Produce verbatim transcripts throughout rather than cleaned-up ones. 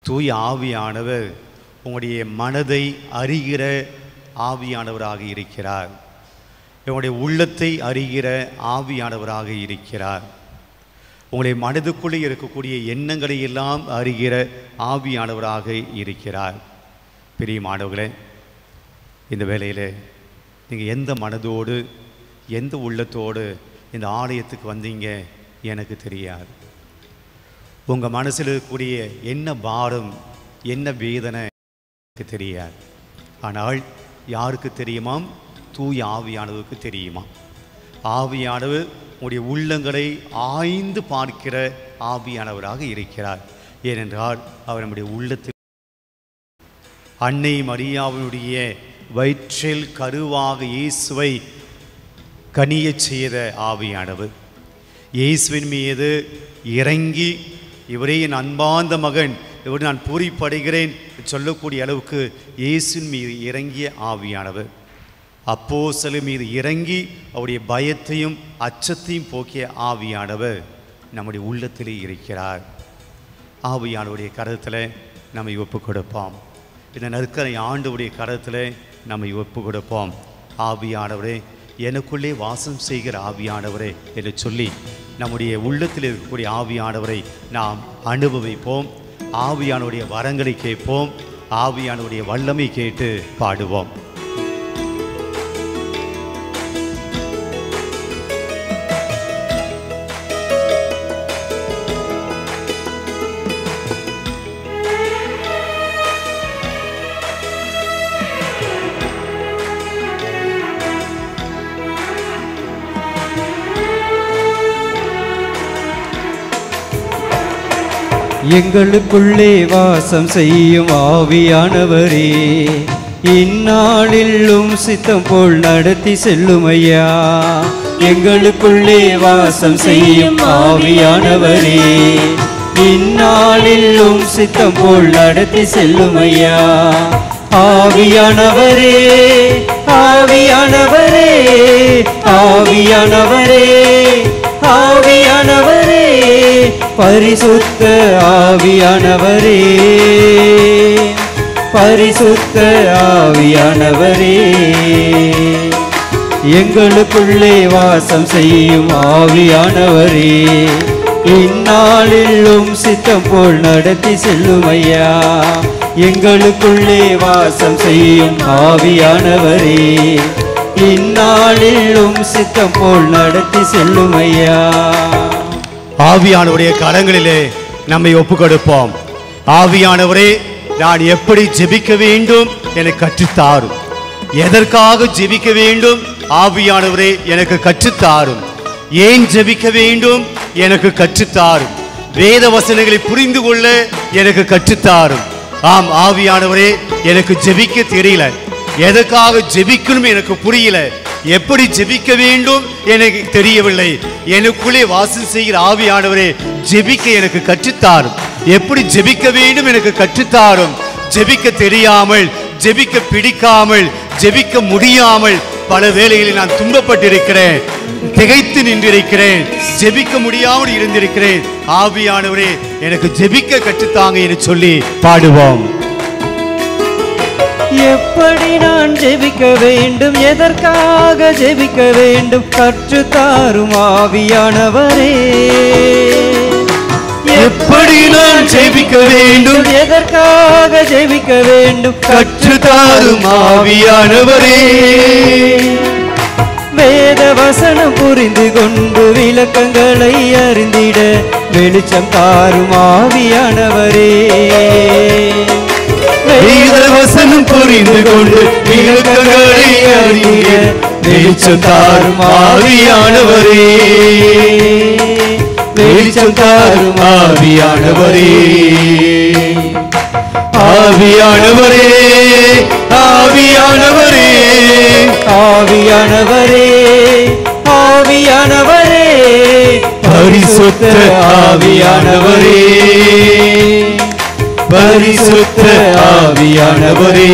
தூய ஆவியானவர் உங்களுடைய மனதை அறிகிற ஆவியானவராக இருக்கிறார். உங்களுடைய உள்ளத்தை அறிகிற ஆவியானவராக இருக்கிறார். உங்களுடைய மனதுக்குள்ளே இருக்கக்கூடிய எண்ணங்களை எல்லாம் அறிகிற ஆவியானவராக இருக்கிறார். பிரியமானவர்களே, இந்த வேளையில் நீங்கள் எந்த மனதோடு எந்த உள்ளத்தோடு இந்த ஆலயத்துக்கு வந்தீங்க எனக்கு தெரியாது. உங்கள் மனசில் இருக்கக்கூடிய என்ன பாரம் என்ன வேதனை எனக்கு தெரியாது. ஆனால் யாருக்கு தெரியுமாம்? தூய ஆவியானவருக்கு தெரியுமா? ஆவியானவர் உங்களுடைய உள்ளங்களை ஆய்ந்து பார்க்கிற ஆவியானவராக இருக்கிறார். ஏனென்றால் அவர் நம்முடைய உள்ளத்தில் அன்னை மரியாவினுடைய வயிற்றில் கருவாக இயேசுவை கனியச் செய்த ஆவியானவர் இயேசுவின் மீது இறங்கி இவரே என் அன்பார்ந்த மகன், இவர் நான் பூரிப்படைகிறேன் சொல்லக்கூடிய அளவுக்கு இயேசுவின் மீது இறங்கிய ஆவியானவர் அப்போஸ்தலர் மீது இறங்கி அவருடைய பயத்தையும் அச்சத்தையும் போக்கிய ஆவியானவர் நம்முடைய உள்ளத்திலே இருக்கிறார். ஆவியானவருடைய கரத்தில் நம்மை ஒப்பு கொடுப்போம். இந்த நற்கரை ஆண்டவருடைய கரத்தில் நம்மை ஒப்பு கொடுப்போம். ஆவியானவரே, எனக்குள்ளே வாசம் செய்கிற ஆவியானவரே என்று சொல்லி நம்முடைய உள்ளத்தில் இருக்கக்கூடிய ஆவியானவரை நாம் அனுபவிப்போம். ஆவியானவருடைய வரங்களை கேட்போம். ஆவியானவருடைய வல்லமை கேட்டு பாடுவோம். எங்களுக்குள்ளே வாசம் செய்யும் ஆவியானவரே, இந்நாளிலும் சித்தம் போல் நடத்தி செல்லுமையா. எங்களுக்குள்ளே வாசம் செய்யும் ஆவியானவரே, இந்நாளிலும் சித்தம் போல் நடத்தி செல்லுமையா. ஆவியானவரே, ஆவியானவரே, ஆவியானவரே, ஆவியானவரே, பரிசுத்த ஆவியானவரே, பரிசுத்த ஆவியானவரே, எங்களுக்குள்ளே வாசம் செய்யும் ஆவியானவரே, இந்நாளிலும் சித்தம் போல் நடத்தி செல்லுமையா. எங்களுக்குள்ளே வாசம் செய்யும் ஆவியானவரே, இந்நாளிலும் சித்தம் போல் நடத்தி செல்லுமையா. ஆவியானவருடைய கரங்களிலே நம்மை ஒப்பு கொடுப்போம். ஆவியானவரே, நான் எப்படி ஜெபிக்க வேண்டும் எனக்கு கற்றுத்தாரும். எதற்காக ஜெபிக்க வேண்டும் ஆவியானவரே எனக்கு கற்றுத்தாரும். ஏன் ஜெபிக்க வேண்டும் எனக்கு கற்றுத்தாரும். வேத வசனங்களை புரிந்து கொள்ள எனக்கு கற்றுத்தாரும். ஆம் ஆவியானவரே, எனக்கு ஜெபிக்க தெரியல, எதற்காக ஜெபிக்கணும் எனக்கு புரியல, எப்படி ஜெபிக்க வேண்டும் எனக்கு தெரியவில்லை. எனக்குள்ளே வாசம் செய்கிற ஆவியானவரே, ஜெபிக்க எனக்கு கற்றுத்தாரும். எப்படி ஜெபிக்க வேண்டும் எனக்கு கற்றுத்தாரும். ஜெபிக்க தெரியாமல், ஜெபிக்க பிடிக்காமல், ஜெபிக்க முடியாமல் பல வேளைகளில் நான் துன்பப்பட்டிருக்கிறேன், திகைத்து நின்றிருக்கிறேன், ஜெபிக்க முடியாமல் இருந்திருக்கிறேன். ஆவியானவரே, எனக்கு ஜெபிக்க கற்றுத்தாங்க என்று சொல்லி பாடுவோம். எப்படி நான் ஜெபிக்க வேண்டும், எதற்காக ஜெபிக்க வேண்டும், கற்றுத்தாரும் ஆவியானவரே. எப்படி நான் ஜெபிக்க வேண்டும், எதற்காக ஜெபிக்க வேண்டும், கற்றுத்தாரும் ஆவியானவரே. வேத வசனம் புரிந்து கொண்டு விளக்கங்களை அறிந்திட வெளிச்சம் தாரும் ஆவியானவரே. வேத வசனம் புரிந்து கொண்டு விளக்கங்களை அறிந்திட வெளிச்சம் தாரும் ஆவியானவரே. வெளிச்சம் தாரும் ஆவியானவரே. ஆவியானவரே, ஆவியானவரே, ஆவியானவரே, ஆவியானவரே, பரிசுத்த ஆவியானவரே, பரிசுத்த ஆவியானவரே,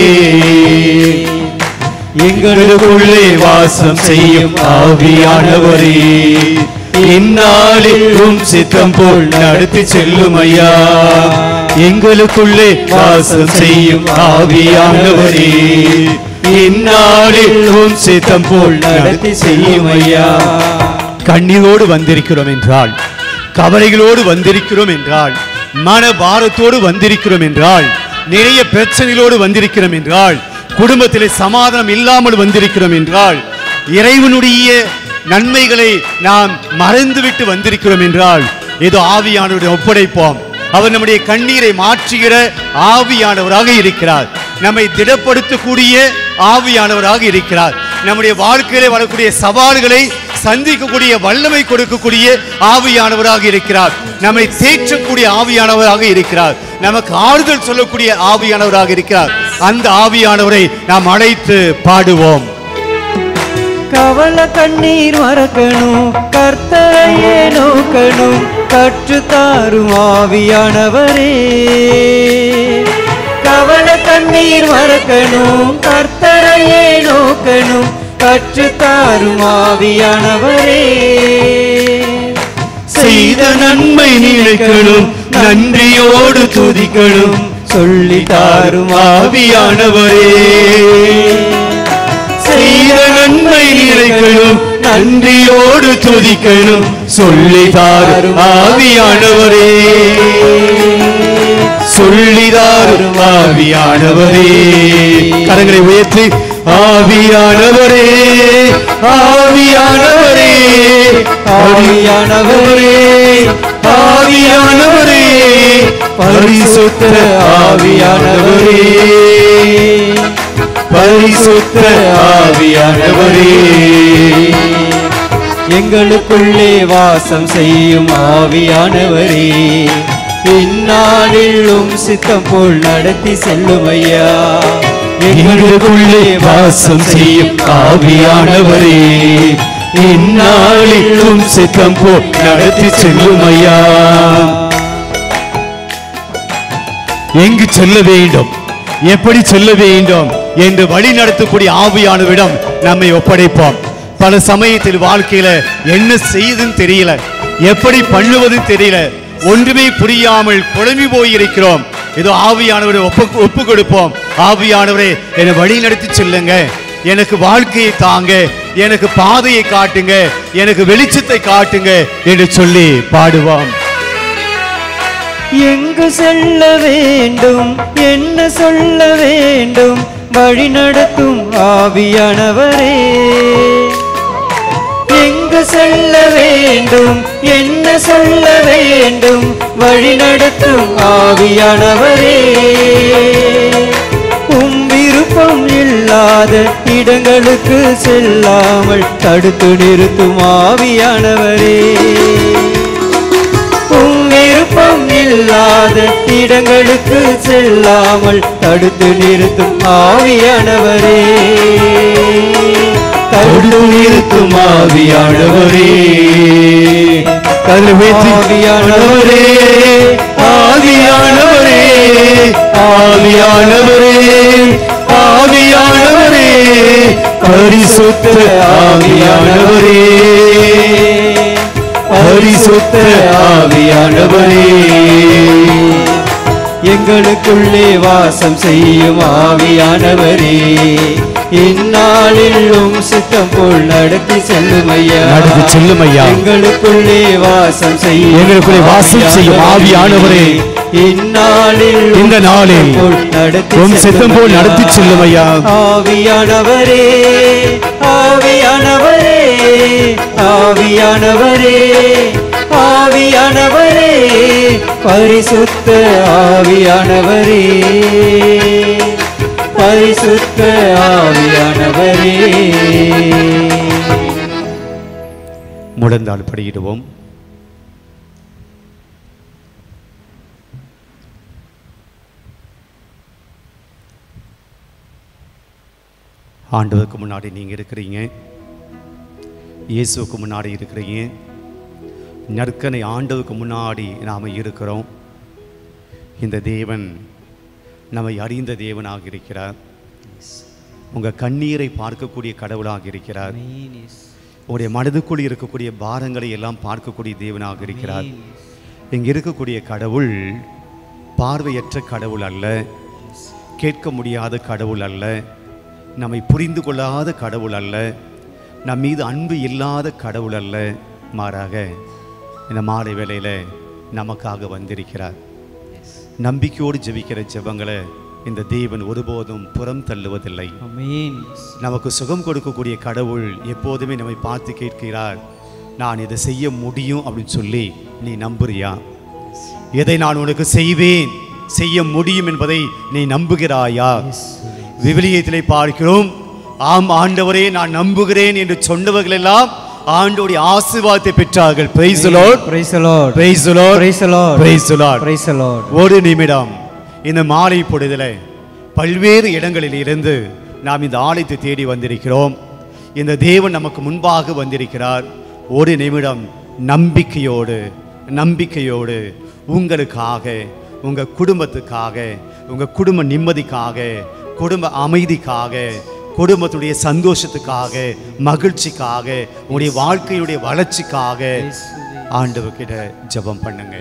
எங்களுக்குள்ளே வாசம் செய்யும் ஆவியானவரே, இந்நாளிலும் சித்தம் போல் நடத்தி செல்லும் ஐயா. எங்களுக்குள்ளே வாசம் செய்யும் ஆவியானவரே, இந்நாளில் உம் சித்தம் போல் நடத்தி செய்யும் ஐயா. கண்ணீரோடு வந்திருக்கிறோம் என்றால், கவலைகளோடு வந்திருக்கிறோம் என்றால், மன பாரத்தோடு வந்திருக்கிறோம் என்றால், நிறைய பிரச்சனைகளோடு வந்திருக்கிறோம் என்றால், குடும்பத்திலே சமாதானம் இல்லாமல் வந்திருக்கிறோம் என்றால், இறைவனுடைய நன்மைகளை நாம் மறந்துவிட்டு வந்திருக்கிறோம் என்றால், ஏதோ ஆவியானவருடைய ஒப்படைப்போம். அவர் நம்முடைய கண்ணீரை மாற்றுகிற ஆவியானவராக இருக்கிறார். நம்மை திடப்படுத்தக்கூடிய ஆவியானவராக இருக்கிறார். நம்முடைய வாழ்க்கையிலே வரக்கூடிய சவால்களை சந்திக்கக்கூடிய வல்லமை கொடுக்கக்கூடிய ஆவியானவராக இருக்கிறார். நம்மை தேற்றக்கூடிய ஆவியானவராக இருக்கிறார். நமக்கு ஆறுதல் சொல்லக்கூடிய ஆவியானவராக இருக்கிறார். அந்த ஆவியானவரை நாம் அழைத்து பாடுவோம். கவலை கண்ணீர் மறக்கணும், கர்த்தரையே நோக்கணும், கற்று தாரும் ஆவியானவரே. கவலை கண்ணீர் மறக்கணும், கர்த்தரையே நோக்கணும், கற்று தாரும் ஆவியானவரே. செய்த நன்மை நினைக்கணும், நன்றியோடு துதிக்கணும், சொல்லி தாரும் ஆவியானவரே. செய்த நன்மை நினைக்கணும், நன்றியோடு துதிக்கணும், சொல்லி தாரும் ஆவியானவரே. சொல்லி தாரும் ஆவியானவரே. கரங்களை உயர்த்தி ஆவியானவரே, ஆவியானவரே, ஆவியானவரே, ஆவியானவரே, பரிசுத்த ஆவியானவரே, பரிசுத்த ஆவியானவரே. எங்களுக்குள்ளே வாசம் செய்யும் ஆவியானவரே, இந்நாளிலும் சித்தம் போல் நடத்தி செல்லும் ஐயா. எங்களுக்குள்ளே வாசம் செய்யும் ஆவியானவரே, இந்நாளிலும் சித்தம் போல் நடத்தி செல்லும் ஐயா. எங்கு செல்ல வேண்டும், எப்படி செல்ல வேண்டும் என்று வழி நடத்தக்கூடிய ஆவியானவரிடம் நம்மை ஒப்படைப்போம். பல சமயத்தில் வாழ்க்கையில என்ன செய்யுதுன்னு தெரியல, எப்படி பண்ணுவது தெரியல, ஒன்றுமே புரியாமல் குழம்பி போயிருக்கிறோம். ஏதோ ஆவியானவரை ஒப்பு ஒப்பு கொடுப்போம். ஆவியானவரே, என்னை வழி நடத்தி செல்லுங்க, எனக்கு வாழ்க்கையை தாங்க, எனக்கு பாதையை காட்டுங்க, எனக்கு வெளிச்சத்தை காட்டுங்க என்று சொல்லி பாடுவோம். எங்கு செல்ல வேண்டும், என்ன சொல்ல வேண்டும், வழி நடத்தும் ஆவியானவரே. எங்கு செல்ல வேண்டும், என்ன சொல்ல வேண்டும், வழி நடத்தும் ஆவியானவரே. உம் விருப்பம் இல்லாத இடங்களுக்கு செல்லாமல் தடுத்து நிறுத்தும் ஆவியானவரே. உம் விருப்பம் இல்லாத இடங்களுக்கு செல்லாமல் தடுத்து நிறுத்தும் ஆவியானவரே. தடுத்து நிறுத்தும் ஆவியானவரே. ஆவியானவரே, ஆவியானவரே, ஆவியானவரே, ஆவியானவரே, பரிசுத்த ஆவியானவரே, பரிசுத்த ஆவியானவரே. எங்களுக்குள்ளே வாசம் செய்யும் ஆவியானவரே, இந்நாளிலும் சித்தம் போல் நடத்தி செல்லும் ஐயா. நடத்தி செல்லும் ஐயா. எங்களுக்குள்ளே வாசம் செய்யும் எங்களுக்குள்ளே வாசம் செய்யும் ஆவியானவரே, இந்நாளில் இந்த நாளில் உம் சித்தம் போல் நடத்தி செல்லும் ஐயா. ஆவியானவரே, ஆவியானவரே, ஆவியானவரே, ஆவியானவரே, பரிசுத்த ஆவியானவரே, பரிசுத்த ஆவியானவரே. முழந்தாள் படியிடுவோம். ஆண்டவருக்கு முன்னாடி நீங்க இருக்கிறீங்க, இயேசுவுக்கு முன்னாடி இருக்கிறீங்க, நற்கனை ஆண்டவருக்கு முன்னாடி நாம் இருக்கிறோம். இந்த தேவன் நம்மை அறிந்த தேவனாக இருக்கிறார். உங்கள் கண்ணீரை பார்க்கக்கூடிய கடவுளாக இருக்கிறார். உங்களுடைய மனதுக்குள் இருக்கக்கூடிய பாரங்களை எல்லாம் பார்க்கக்கூடிய தேவனாக இருக்கிறார். இங்கே இருக்கக்கூடிய கடவுள் பார்வையற்ற கடவுள் அல்ல, கேட்க முடியாத கடவுள் அல்ல, நம்மை புரிந்து கொள்ளாத கடவுள் அல்ல, நம் மீது அன்பு இல்லாத கடவுள் அல்ல. மாறாக இந்த மாலை வேளையில் நமக்காக வந்திருக்கிறார். நம்பிக்கையோடு ஜெபிக்கிற ஜெபங்களை இந்த தேவன் ஒருபோதும் புறம் தள்ளுவதில்லை. ஆமென். நமக்கு சுகம் கொடுக்கக்கூடிய கடவுள் எப்போதுமே நம்மை பார்த்து கேட்கிறார், நான் இதை செய்ய முடியும் அப்படின்னு சொல்லி நீ நம்புறியா? எதை நான் உனக்கு செய்வேன், செய்ய முடியும் என்பதை நீ நம்புகிறாயா? விவிலியத்திலே பார்க்கிறோம், ஆம் ஆண்டவரே நான் நம்புகிறேன் என்று சொன்னவர்கள் எல்லாம் ஆண்டவருடைய ஆசீர்வாதத்தை பெற்றார்கள். Praise the Lord. Praise the Lord. Praise the Lord. Praise the Lord. Praise the Lord. Praise the Lord. ஒரு நிமிடம் இந்த மாலை பொழுதிலே பல்வேறு இடங்களில் இருந்து நாம் இந்த ஆலயத்தை தேடி வந்திருக்கிறோம். இந்த தேவன் நமக்கு முன்பாக வந்திருக்கிறார். ஒரு நிமிடம் நம்பிக்கையோடு நம்பிக்கையோடு உங்களுக்காக, உங்க குடும்பத்துக்காக, உங்க குடும்ப நிம்மதிக்காக, குடும்ப அமைதிக்காக, குடும்பத்துடைய சந்தோஷத்துக்காக, மகிழ்ச்சிக்காக, உங்களுடைய வாழ்க்கையுடைய வளர்ச்சிக்காக ஆண்டவர்கிட்ட ஜெபம் பண்ணுங்க.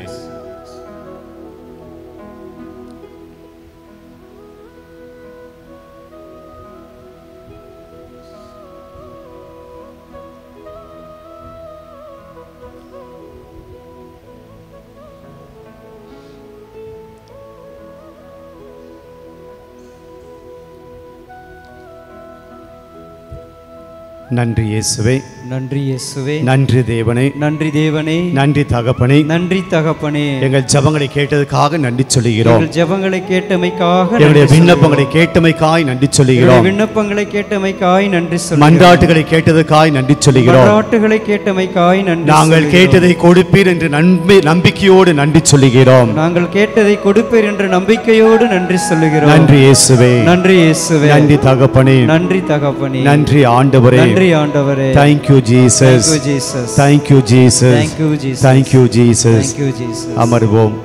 நன்றி இயேசுவே, நன்றி இயேசுவே, நன்றி தேவனே, நன்றி தேவனே, நன்றி தகப்பனே, நன்றி தகப்பனே. எங்கள் ஜெபங்களை கேட்டதுக்காக நன்றி சொல்லுகிறோம். எங்கள் ஜெபங்களை கேட்டமைக்காக, எங்களுடைய விண்ணப்பங்களை கேட்டமைக்காய் நன்றி சொல்லுகிறோம். விண்ணப்பங்களை கேட்டமைக்காய் நன்றி சொல்லுகிறோம். மன்றாட்டுகளை கேட்டதுக்காய் நன்றி சொல்லுகிறோம். மன்றாட்டுகளை கேட்டமைக்காய் நன்றி. நாங்கள் கேட்டதை கொடுப்பீர் என்று நம்பி நம்பிக்கையோடு நன்றி சொல்லுகிறோம். நாங்கள் கேட்டதை கொடுப்பீர் என்று நம்பிக்கையோடு நன்றி சொல்லுகிறோம். நன்றி இயேசுவே, நன்றி இயேசுவே, நன்றி தகப்பனே, நன்றி தகப்பனே, நன்றி ஆண்டவரே, நன்றி ஆண்டவரே. Thank you Jesus, Thank you Jesus, thank you Jesus, Thank you Jesus, thank you Jesus. Thank you Jesus. அமர்வோம்.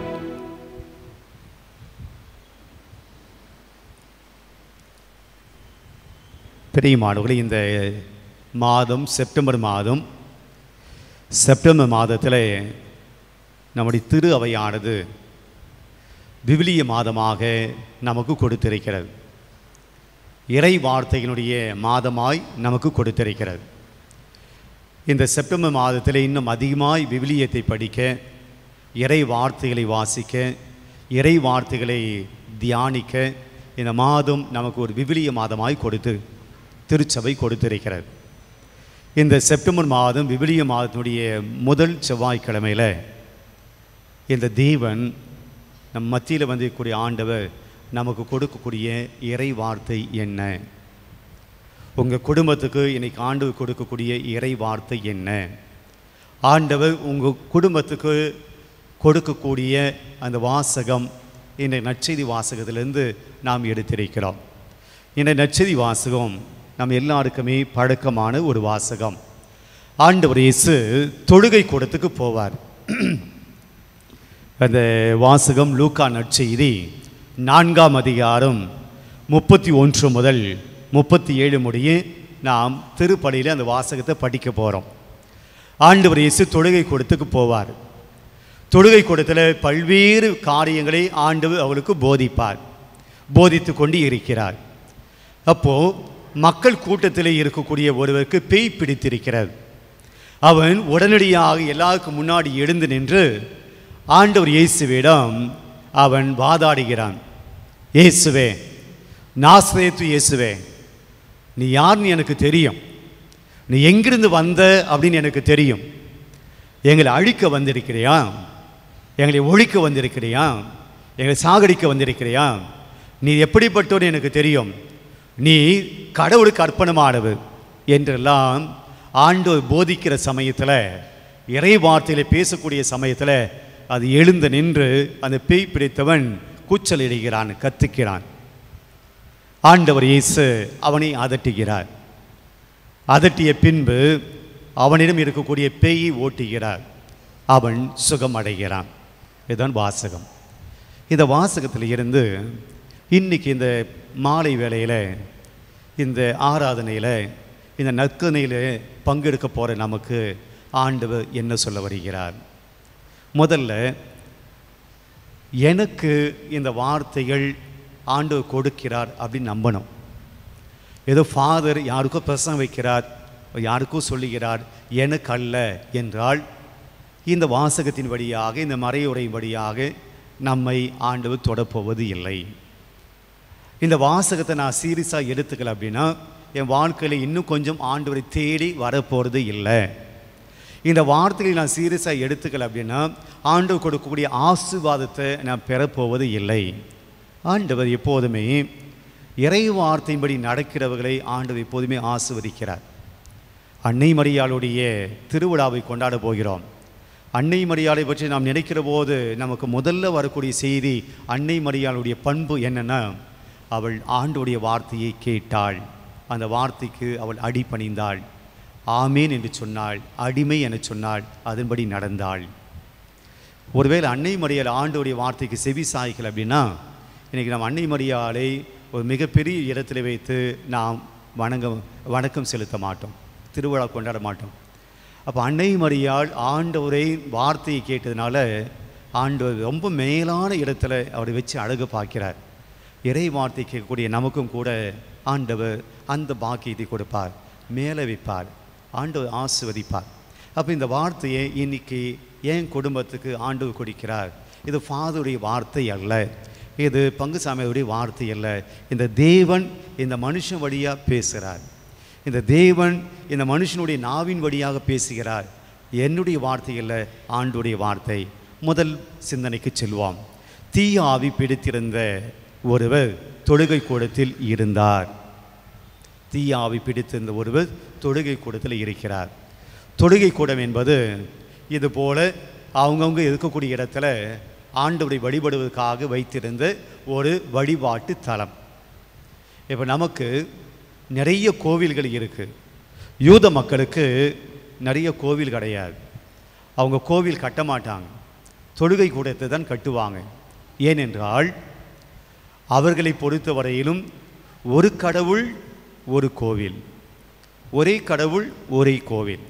பிரியமானவர்களே, இந்த மாதம் செப்டம்பர் மாதம் செப்டம்பர் மாதத்தில் நம்முடைய திரு அவையானது விவிலிய மாதமாக நமக்கு கொடுத்திருக்கிறது. இறை வார்த்தைகளுடைய மாதமாய் நமக்கு கொடுத்திருக்கிறது. இந்த செப்டம்பர் மாதத்தில் இன்னும் அதிகமாய் விவிலியத்தை படிக்க, இறை வார்த்தைகளை வாசிக்க, இறை வார்த்தைகளை தியானிக்க இந்த மாதம் நமக்கு ஒரு விவிலிய மாதமாய் கொடுத்து திருச்சபை கொடுத்திருக்கிறது. இந்த செப்டம்பர் மாதம் விவிலிய மாதத்தினுடைய முதல் செவ்வாய்க்கிழமையில் இந்த தேவன் நம் மத்தியில் வந்திருக்கக்கூடிய ஆண்டவர் நமக்கு கொடுக்கக்கூடிய இறை வார்த்தை என்ன? உங்கள் குடும்பத்துக்கு இன்னைக்கு ஆண்டவர் கொடுக்கக்கூடிய இறை வார்த்தை என்ன? ஆண்டவர் உங்கள் குடும்பத்துக்கு கொடுக்கக்கூடிய அந்த வாசகம் இந்த நற்செய்தி வாசகத்திலிருந்து நாம் எடுத்திருக்கிறோம். இந்த நற்செய்தி வாசகம் நம்ம எல்லாருக்குமே பழக்கமான ஒரு வாசகம். ஆண்டவர் இயேசு தொழுகை கூடத்துக்கு போவார். அந்த வாசகம் லூக்கா நற்செய்தி நான்காம் அதிகாரம் முப்பத்தி ஒன்று முதல் முப்பத்தி ஏழு முடிய நாம் திருப்பலியில் அந்த வாசகத்தை படிக்க போகிறோம். ஆண்டவர் இயேசு தொழுகை கூடத்துக்கு போவார். தொழுகை கூடத்தில் பல்வேறு காரியங்களை ஆண்டவர் அவளுக்கு போதிப்பார், போதித்து கொண்டு இருக்கிறார். அப்போது மக்கள் கூட்டத்தில் இருக்கக்கூடிய ஒருவருக்கு பேய் பிடித்திருக்கிறார். அவன் உடனடியாக எல்லாருக்கும் முன்னாடி எழுந்து நின்று ஆண்டவர் இயேசுவிடம் அவன் வாதாடுகிறான். இயேசுவே, நாசரேத்து இயேசுவே, நீ யாருன்னு எனக்கு தெரியும், நீ எங்கிருந்து வந்த அப்படின்னு எனக்கு தெரியும். எங்களை அழிக்க வந்திருக்கிறியா? எங்களை ஒழிக்க வந்திருக்கிறியா? எங்களை சாகடிக்க வந்திருக்கிறியா? நீ எப்படிப்பட்டோன்னு எனக்கு தெரியும். நீ கடவுளுக்கு அர்ப்பணமானவர் என்றெல்லாம் ஆண்டவர் போதிக்கிற சமயத்தில், இறை வார்த்தையில் பேசக்கூடிய சமயத்தில் அது எழுந்து நின்று அந்த பேய் பிடித்தவன் கூச்சலிடுகிறான், கத்துக்கிறான். ஆண்டவர் இயேசு அவனை அதட்டுகிறார். அதட்டிய பின்பு அவனிடம் இருக்கக்கூடிய பேயை ஓட்டுகிறார். அவன் சுகம் அடைகிறான். இதுதான் வாசகம். இந்த வாசகத்தில் இருந்து இன்னைக்கு இந்த மாலை வேளையில், இந்த ஆராதனையில், இந்த நற்கனையில் பங்கெடுக்க போகிற நமக்கு ஆண்டவர் என்ன சொல்ல வருகிறார்? முதல்ல எனக்கு இந்த வார்த்தைகள் ஆண்டவர் கொடுக்கிறார் அப்படின்னு நம்பணும். ஏதோ ஃபாதர் யாருக்கோ பிரசங்கம் வைக்கிறார், யாருக்கோ சொல்லுகிறார், எனக்கு அல்ல என்றால் இந்த வாசகத்தின் வழியாக, இந்த மறையுறையின் வழியாக நம்மை ஆண்டவர் தொடப்போவது இல்லை. இந்த வாசகத்தை நான் சீரியஸாக எடுத்துக்கல அப்படின்னா என் வாழ்க்கையில் இன்னும் கொஞ்சம் ஆண்டவரை தேடி வரப்போகிறது இல்லை. இந்த வார்த்தைகளை நான் சீரியஸாக எடுத்துக்கல அப்படின்னா ஆண்டவர் கொடுக்கக்கூடிய ஆசீர்வாதத்தை நான் பெறப்போவது இல்லை. ஆண்டவர் எப்போதுமே இறை வார்த்தையின்படி நடக்கிறவர்களை ஆண்டவர் எப்போதுமே ஆசீர்வதிக்கிறார். அன்னை மரியாளுடைய திருவிழாவை கொண்டாட போகிறோம். அன்னை மரியாளை பற்றி நாம் நினைக்கிற போது நமக்கு முதல்ல வரக்கூடிய செய்தி, அன்னை மரியாளுடைய பண்பு என்னென்னா, அவள் ஆண்டவருடைய வார்த்தையை கேட்டாள், அந்த வார்த்தைக்கு அவள் அடிபணிந்தாள், ஆமேன் என்று சொன்னாள், அடிமை என சொன்னாள், அதன்படி நடந்தாள். ஒருவேளை அன்னை மரியாள் ஆண்டவருடைய வார்த்தைக்கு செவி சாய்க்கல அப்படின்னா இன்றைக்கி நாம் அன்னை மரியாளை ஒரு மிகப்பெரிய இடத்துல வைத்து நாம் வணங்க வணக்கம் செலுத்த மாட்டோம், திருவிழா கொண்டாட மாட்டோம். அப்போ அன்னை மரியாள் ஆண்டவரை வார்த்தையை கேட்டதுனால ஆண்டவர் ரொம்ப மேலான இடத்துல அவரை வச்சு அழகு பார்க்கிறார். இறை வார்த்தை கேட்கக்கூடிய நமக்கும் கூட ஆண்டவர் அந்த பாக்கியத்தை கொடுப்பார், மேலே வைப்பார், ஆண்டவர் ஆசீர்வதிப்பார். அப்போ இந்த வார்த்தையை இன்னைக்கு என் குடும்பத்துக்கு ஆண்டவர் கொடுக்கிறார். இது ஃபாதருடைய வார்த்தை அல்ல, இது பங்குசாமியுடைய வார்த்தை அல்ல. இந்த தேவன் இந்த மனுஷன் வழியாக பேசுகிறார், இந்த தேவன் இந்த மனுஷனுடைய நாவின் வழியாக பேசுகிறார். என்னுடைய வார்த்தை அல்ல, ஆண்டுடைய வார்த்தை. முதல் சிந்தனைக்கு செல்வோம். தீய ஆவி பிடித்திருந்த ஒருவர் தொழுகை கூடத்தில் இருந்தார். தீய ஆவி பிடித்திருந்த ஒருவர் தொழுகை கூடத்தில் இருக்கிறார். தொழுகை கூடம் என்பது இது போல அவங்கவுங்க இருக்கக்கூடிய இடத்துல ஆண்டவரை வழிபடுவதற்காக வைத்திருந்த ஒரு வழிபாட்டு தலம். இப்போ நமக்கு நிறைய கோவில்கள் இருக்குது. யூத மக்களுக்கு நிறைய கோவில் கிடையாது. அவங்க கோவில் கட்ட மாட்டாங்க, தொழுகை கூடத்தை தான் கட்டுவாங்க. ஏனென்றால் அவர்களை பொறுத்தவரையிலும் ஒரு கடவுள் ஒரு கோவில், ஒரே கடவுள் ஒரே கோவில்.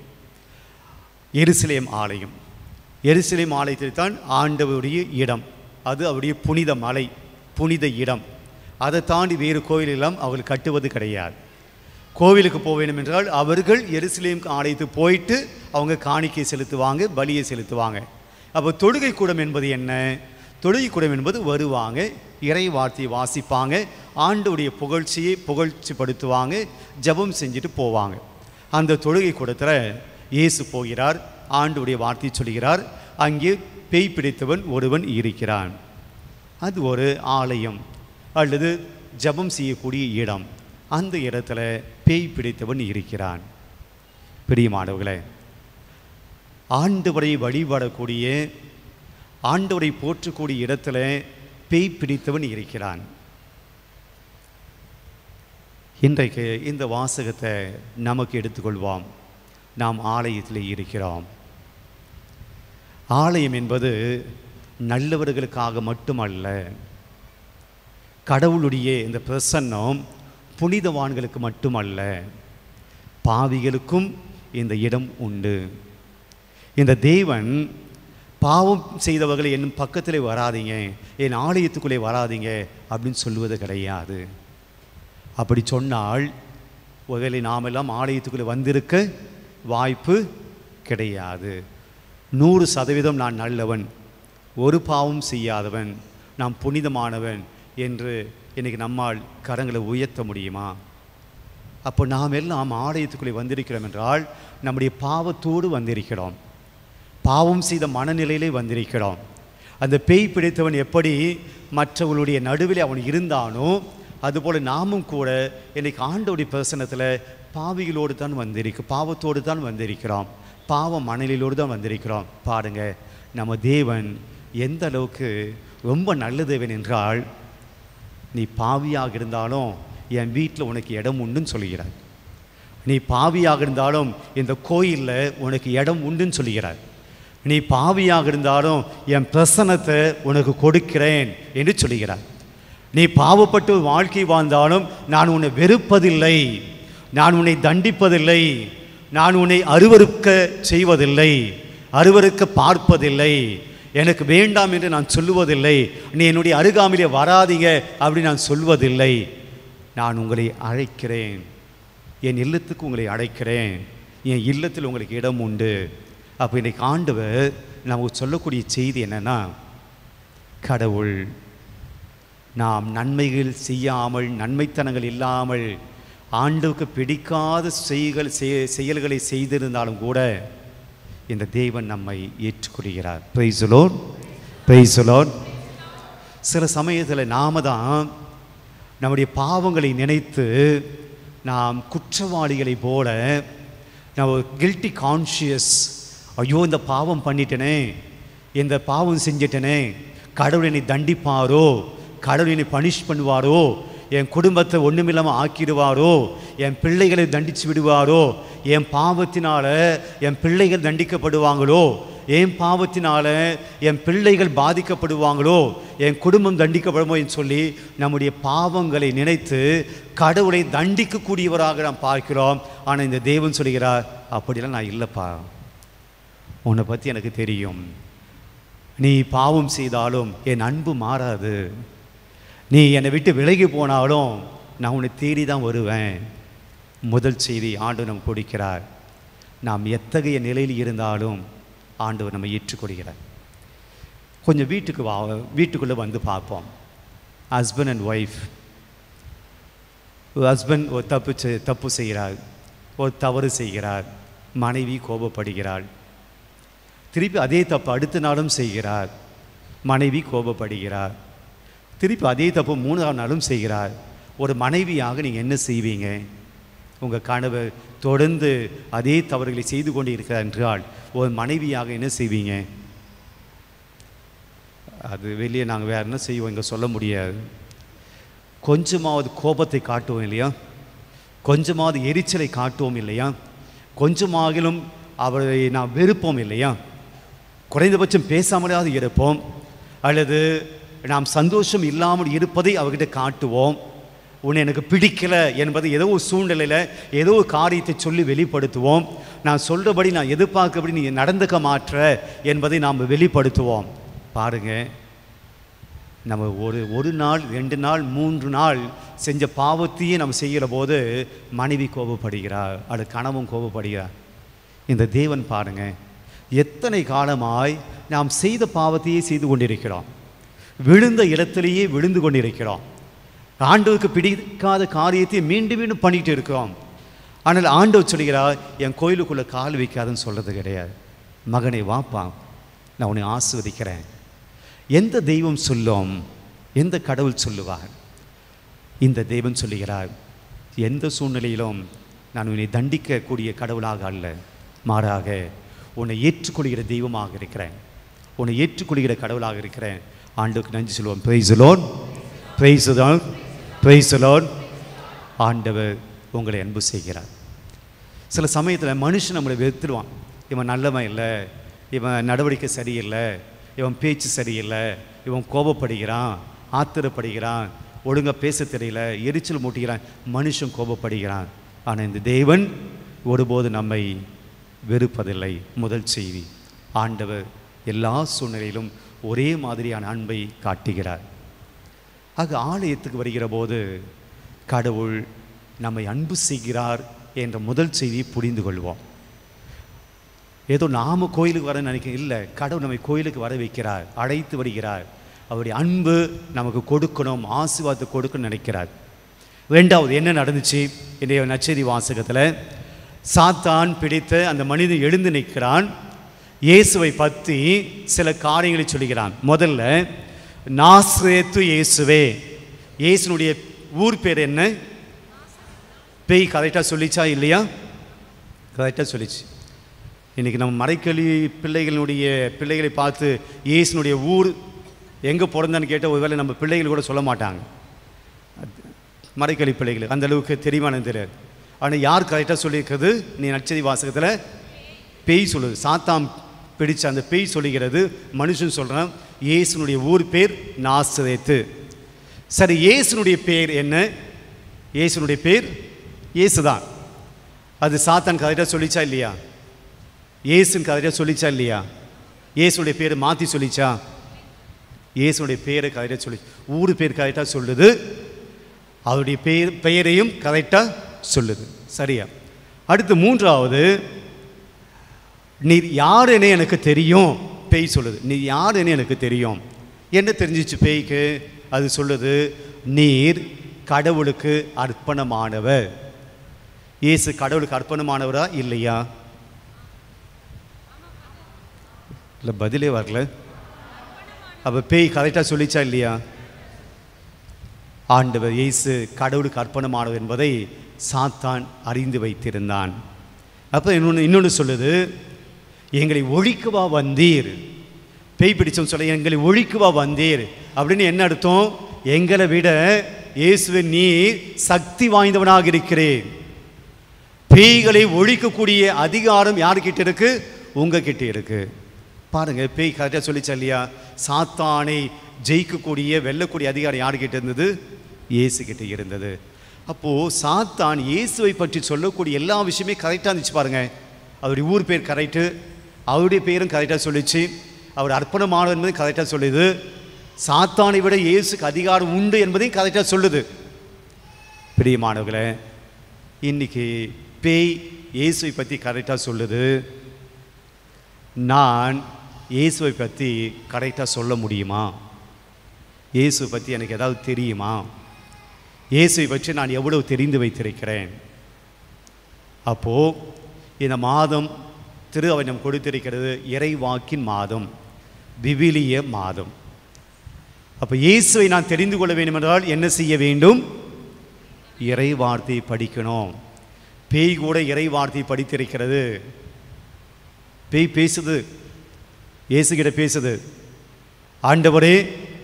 எருசலேம் ஆலயம், எருசலேம் ஆலயத்தில் தான் ஆண்டவருடைய இடம், அது அவருடைய புனித மலை, புனித இடம். அதை தாண்டி வேறு கோவிலெல்லாம் அவர்கள் கட்டுவது கிடையாது. கோவிலுக்கு போக வேண்டும் என்றால் அவர்கள் எருசலேம் ஆலயத்துக்கு போயிட்டு அவங்க காணிக்கை செலுத்துவாங்க, பலியை செலுத்துவாங்க. அப்போ தொழுகை கூடம் என்பது என்ன? தொழுகை கூடம் என்பது வருவாங்க, இறை வார்த்தையை வாசிப்பாங்க, ஆண்டவருடைய புகழ்ச்சியை புகழ்ச்சிப்படுத்துவாங்க, ஜெபம் செஞ்சுட்டு போவாங்க. அந்த தொழுகை கூடத்தில் இயேசு போகிறார், ஆண்டவருடைய வார்த்தையை சொல்கிறார். அங்கே பேய் பிடித்தவன் ஒருவன் இருக்கிறான். அது ஒரு ஆலயம் அல்லது ஜெபம் செய்யக்கூடிய இடம். அந்த இடத்துல பேய் பிடித்தவன் இருக்கிறான். பிரியமானவர்களே, ஆண்டவரை வழிபடக்கூடிய, ஆண்டவரை போற்றக்கூடிய இடத்துல பேய் பிடித்தவன் இருக்கிறான். இன்றைக்கு இந்த வாசகத்தை நமக்கு எடுத்துக்கொள்வோம். நாம் ஆலயத்தில் இருக்கிறோம். ஆலயம் என்பது நல்லவர்களுக்காக மட்டுமல்ல, கடவுளுடைய இந்த பிரசன்னம் புனிதவான்களுக்கு மட்டுமல்ல, பாவிகளுக்கும் இந்த இடம் உண்டு. இந்த தேவன் பாவம் செய்தவர்களை என் பக்கத்தில் வராதிங்க, என் ஆலயத்துக்குள்ளே வராதிங்க அப்படின்னு சொல்லுவது கிடையாது. அப்படி சொன்னால் ஒருவேளை நாம் எல்லாம் ஆலயத்துக்குள்ளே வந்திருக்க வாய்ப்பு கிடையாது. நூறு சதவீதம் நான் நல்லவன், ஒரு பாவம் செய்யாதவன், நான் புனிதமானவன் என்று இன்றைக்கி நம்மால் கரங்களை உயர்த்த முடியுமா? அப்போ நாம் எல்லாம் ஆலயத்துக்குள்ளே வந்திருக்கிறோம் என்றால் நம்முடைய பாவத்தோடு வந்திருக்கிறோம், பாவம் செய்த மனநிலையிலே வந்திருக்கிறோம். அந்த பேய் பிடித்தவன் எப்படி மற்றவர்களுடைய நடுவில் அவன் இருந்தானோ அதுபோல் நாமும் கூட இன்றைக்கு ஆண்டவருடைய பிரசன்னத்தில் பாவிகளோடு தான் வந்திருக்கு, பாவத்தோடு தான் வந்திருக்கிறோம், பாவ மணலிலோடு தான் வந்திருக்கிறோம். பாருங்க, நம்ம தேவன் எந்த அளவுக்கு ரொம்ப நல்ல தேவன் என்றால், நீ பாவியாக இருந்தாலும் என் வீட்டில் உனக்கு இடம் உண்டுன்னு சொல்லுகிறார். நீ பாவியாக இருந்தாலும் இந்த கோயிலில் உனக்கு இடம் உண்டுன்னு சொல்லுகிறார். நீ பாவியாக இருந்தாலும் என் பிரசன்னத்தை உனக்கு கொடுக்கிறேன் என்று சொல்லுகிறார். நீ பாவப்பட்டு வாழ்க்கை வாழ்ந்தாலும் நான் உன்னை வெறுப்பதில்லை, நான் உன்னை தண்டிப்பதில்லை, நான் உன்னை அருவருக்க செய்வதில்லை, அருவருக்க பார்ப்பதில்லை. எனக்கு வேண்டாம் என்று நான் சொல்லுவதில்லை. நீ என்னுடைய அருகாமையிலே வராதீங்க அப்படி நான் சொல்வதில்லை. நான் உங்களை அழைக்கிறேன், என் இல்லத்துக்கு உங்களை அழைக்கிறேன், என் இல்லத்தில் உங்களுக்கு இடம் உண்டு. அப்போ இன்றைக்கு ஆண்டவர் நமக்கு சொல்லக்கூடிய செய்தி என்னன்னா, கடவுள் நாம் நன்மைகள் செய்யாமல், நன்மைத்தனங்கள் இல்லாமல், ஆண்டவுக்கு பிடிக்காத செய்கள் செயல்களை செய்திருந்தாலும் கூட இந்த தேவன் நம்மை ஏற்றுக்கொள்கிறார். Praise the lord, praise the lord. சில சமயத்தில் நாம தான் நம்முடைய பாவங்களை நினைத்து நாம் குற்றவாளிகளை போல, நம்ம கில்ட்டி கான்ஷியஸ், ஐயோ இந்த பாவம் பண்ணிட்டேனே, இந்த பாவம் செஞ்சிட்டேனே, கடவுள் என்னை தண்டிப்பாரோ, கடவுள் என்னை பனிஷ் பண்ணுவாரோ, என் குடும்பத்தை ஒன்றுமில்லாமல் ஆக்கிடுவாரோ, என் பிள்ளைகளை தண்டித்து விடுவாரோ, என் பாவத்தினால என் பிள்ளைகள் தண்டிக்கப்படுவாங்களோ, என் பாவத்தினால என் பிள்ளைகள் பாதிக்கப்படுவாங்களோ, என் குடும்பம் தண்டிக்கப்படுமோ என்று சொல்லி நம்முடைய பாவங்களை நினைத்து கடவுளை தண்டிக்கக்கூடியவராக நாம் பார்க்கிறோம். ஆனால் இந்த தேவன் சொல்கிறார், அப்படிலாம் நான் இல்லைப்பா, உன்னை பற்றி எனக்கு தெரியும், நீ பாவம் செய்தாலும் என் அன்பு மாறாது, நீ என்னை விட்டு விலகி போனாலும் நான் உன்னை தேடி தான் வருவேன். முதல் செய்தி ஆண்டவர் நம்ம கொடுக்கிறார். நாம் எத்தகைய நிலையில் இருந்தாலும் ஆண்டவர் நம்ம ஏற்றுக்கொள்கிறார். கொஞ்சம் வீட்டுக்கு வா, வீட்டுக்குள்ளே வந்து பார்ப்போம். ஹஸ்பண்ட் அண்ட் ஒய்ஃப், ஹஸ்பண்ட் ஒரு தப்பு தப்பு செய்கிறார், ஒரு தவறு செய்கிறார், மனைவி கோபப்படுகிறாள். திருப்பி அதே தப்பு அடுத்த நாளும் செய்கிறார், மனைவி கோபப்படுகிறார். திருப்பி அதே தப்பு மூணாவது நாளும் செய்கிறார். ஒரு மனைவியாக நீங்கள் என்ன செய்வீங்க? உங்கள் கணவர் தொடர்ந்து அதே தவறுகளை செய்து கொண்டு இருக்கிறார் என்றால் ஒரு மனைவியாக என்ன செய்வீங்க? அது வெளியே நாங்கள் வேறு என்ன செய்வோம் இங்கே சொல்ல முடியாது. கொஞ்சமாவது கோபத்தை காட்டுவோம் இல்லையா? கொஞ்சமாவது எரிச்சலை காட்டுவோம் இல்லையா? கொஞ்சமாகிலும் அவரை நாம் வெறுப்போம் இல்லையா? குறைந்தபட்சம் பேசாமலாவது இருப்போம். அல்லது நாம் சந்தோஷம் இல்லாமல் இருப்பதை அவர்கிட்ட காட்டுவோம். உன்னை எனக்கு பிடிக்கலை என்பதை ஏதோ ஒரு சூழ்நிலையில் ஏதோ ஒரு காரியத்தை சொல்லி வெளிப்படுத்துவோம். நான் சொல்கிறபடி நான் எதிர்பார்க்கபடி நீ நடந்துக்க மாற்ற என்பதை நாம் வெளிப்படுத்துவோம். பாருங்கள், நம்ம ஒரு ஒரு நாள் ரெண்டு நாள் மூன்று நாள் செஞ்ச பாவத்தையே நம்ம செய்கிற போது மனைவி கோபப்படுகிறார், அது கணவன் கோபப்படுகிறார். இந்த தேவன் பாருங்கள், எத்தனை காலமாய் நாம் செய்த பாவத்தையே செய்து கொண்டிருக்கிறோம், விழுந்த இடத்திலேயே விழுந்து கொண்டிருக்கிறோம், ஆண்டவருக்கு பிடிக்காத காரியத்தை மீண்டும் மீண்டும் பண்ணிகிட்டு இருக்கிறோம். ஆனால் ஆண்டவர் சொல்கிறார், என் கோயிலுக்குள்ளே கால் வைக்காதுன்னு சொல்கிறது கிடையாது. மகனை வாப்பா, நான் உன்னை ஆசீர்வதிக்கிறேன். எந்த தெய்வம் சொல்லும்? எந்த கடவுள் சொல்லுவார்? இந்த தெய்வம் சொல்லுகிறார், எந்த சூழ்நிலையிலும் நான் உன்னை தண்டிக்கக்கூடிய கடவுளாக அல்ல, மாறாக உன்னை ஏற்றுக்கொள்கிற தெய்வமாக இருக்கிறேன், உன்னை ஏற்றுக்கொள்கிற கடவுளாக இருக்கிறேன். ஆண்டவருக்கு நன்றி சொல்லுவோம். Praise the lord, praise the lord, praise the lord. ஆண்டவர் உங்களை அன்பு செய்கிறார். சில சமயத்தில் மனுஷன் நம்மளை வெறுத்துடுவான். இவன் நல்லவன் இல்லை, இவன் நடவடிக்கை சரியில்லை, இவன் பேச்சு சரியில்லை, இவன் கோபப்படுகிறான், ஆத்திரப்படுகிறான், ஒழுங்காக பேச தெரியல, எரிச்சல் மூட்டுகிறான், மனுஷன் கோபப்படுகிறான். ஆனால் இந்த தேவன் ஒருபோது நம்மை வெறுப்பதில்லை. முதல் செய்தி, ஆண்டவர் எல்லா சூழ்நிலையிலும் ஒரே மாதிரியான அன்பை காட்டுகிறார். ஆக ஆலயத்துக்கு வருகிற போது கடவுள் நம்மை அன்பு செய்கிறார் என்ற முதல் செய்தியை புரிந்து கொள்வோம். ஏதோ நாம் கோயிலுக்கு வர நினைக்க இல்லை, கடவுள் நம்மை கோயிலுக்கு வர வைக்கிறார், அழைத்து வருகிறார். அவருடைய அன்பு நமக்கு கொடுக்கணும், ஆசீர்வாதத்தை கொடுக்கணும்னு நினைக்கிறார். ரெண்டாவது என்ன நடந்துச்சு இன்றைய நற்செய்தி வாசகத்தில்? சாத்தான் பிடித்த அந்த மனிதன் எழுந்து நிற்கிறான், இயேசுவை பற்றி சில காரியங்களை சொல்லுகிறான். முதல்ல, நாசரேத்து இயேசுவே. இயேசுனுடைய ஊர் பேர் என்ன? பேய் கரெக்டாக சொல்லிச்சா இல்லையா? கரெக்டாக சொல்லிச்சு. இன்றைக்கி நம்ம மறைக்கல்வி பிள்ளைகளுடைய பிள்ளைகளை பார்த்து இயேசுனுடைய ஊர் எங்கே பிறந்தான்னு கேட்டால் ஒருவேளை நம்ம பிள்ளைகள் கூட சொல்ல மாட்டாங்க. மறைக்கல்வி பிள்ளைகள் அந்த அளவுக்கு தெரியுமானு தெரியாது. ஆனால் யார் கரெக்டாக சொல்லியிருக்கிறது? நீ நற்செய்தி வாசகத்தில் பேய் சொல்லுது. சாத்தான் பிடிச்ச அந்த பேய் சொல்லுகிறது, மனுஷன் சொல்கிறான் இயேசுனுடைய ஊர் பேர் நாசரேத்து. சரி, இயேசுனுடைய பேர் என்ன? இயேசுனுடைய பேர் இயேசு தான். அது சாத்தான் கரெக்டாக சொல்லிச்சா இல்லையா? இயேசுன்னு கரெக்டாக சொல்லிச்சா இல்லையா? இயேசுடைய பேரை மாற்றி சொல்லிச்சா? இயேசுடைய பேரை கரெக்டாக சொல்லி, ஊர் பேர் கரெக்டாக சொல்லுது, அவருடைய பேர் பெயரையும் கரெக்டாக சொல்லுது. சரியா? அடுத்து மூன்றாவது, நீர் யார் என எனக்கு தெரியும். பேய் சொல்லுது, நீ யார் என எனக்கு தெரியும். என்ன தெரிஞ்சிச்சு பேய்க்கு? அது சொல்லுது, நீர் கடவுளுக்கு அர்ப்பணமானவர். இயேசு கடவுளுக்கு அர்ப்பணமானவரா இல்லையா? இல்லை, பதிலே வரல. அப்போ பேய் கரெக்டாக சொல்லிச்சா இல்லையா? ஆண்டவர் இயேசு கடவுளுக்கு அர்ப்பணமானவர் என்பதை சாத்தான் அறிந்து வைத்திருந்தான். அப்போ இன்னொன்று இன்னொன்று சொல்லுது, எங்களை ஒழிக்கவா வந்தீர். பேய் பிடிச்சோம் சொல்ல, எங்களை ஒழிக்கவா வந்தீர் அப்படின்னு என்ன அர்த்தம்? எங்களை விட இயேசுவை நீ சக்தி வாய்ந்தவனாக இருக்கிறேன். பேய்களை ஒழிக்கக்கூடிய அதிகாரம் யாருக்கிட்ட இருக்கு? உங்ககிட்ட இருக்கு. பாருங்க, பேய் கரெக்டாக சொல்லிச்சா இல்லையா? சாத்தானை ஜெயிக்கக்கூடிய வெல்லக்கூடிய அதிகாரம் யாருக்கிட்ட இருந்தது? இயேசு கிட்ட இருந்தது. அப்போது சாத்தான் இயேசுவை பற்றி சொல்லக்கூடிய எல்லா விஷயமே கரெக்டாக இருந்துச்சு. பாருங்க, அவருடைய ஊர் பேர் கரெக்டு, அவருடைய பேரும் கரெக்டாக சொல்லிச்சு, அவர் அர்ப்பணமானவர் என்பதையும் கரெக்டாக சொல்லுது, சாத்தானை விட இயேசுக்கு அதிகாரம் உண்டு என்பதையும் கரெக்டாக சொல்லுது. பிரியமானவர்களே, இன்னைக்கு பேய் இயேசுவை பற்றி கரெக்டாக சொல்லுது, நான் இயேசுவை பற்றி கரெக்டாக சொல்ல முடியுமா? இயேசுவை பற்றி எனக்கு ஏதாவது தெரியுமா? இயேசுவை பற்றி நான் எவ்வளவு தெரிந்து வைத்திருக்கிறேன்? அப்போது இந்த மாதம் திரு அவனம் கொடுத்திருக்கிறது இறைவாக்கின் மாதம், விவிலிய மாதம். அப்போ இயேசுவை நான் தெரிந்து கொள்ள வேண்டும் என்றால் என்ன செய்ய வேண்டும்? இறை வார்த்தையை படிக்கணும். பேய் கூட இறை வார்த்தையை படித்திருக்கிறது. பேய் பேசுது, இயேசுகிட்ட பேசுது, ஆண்டவரே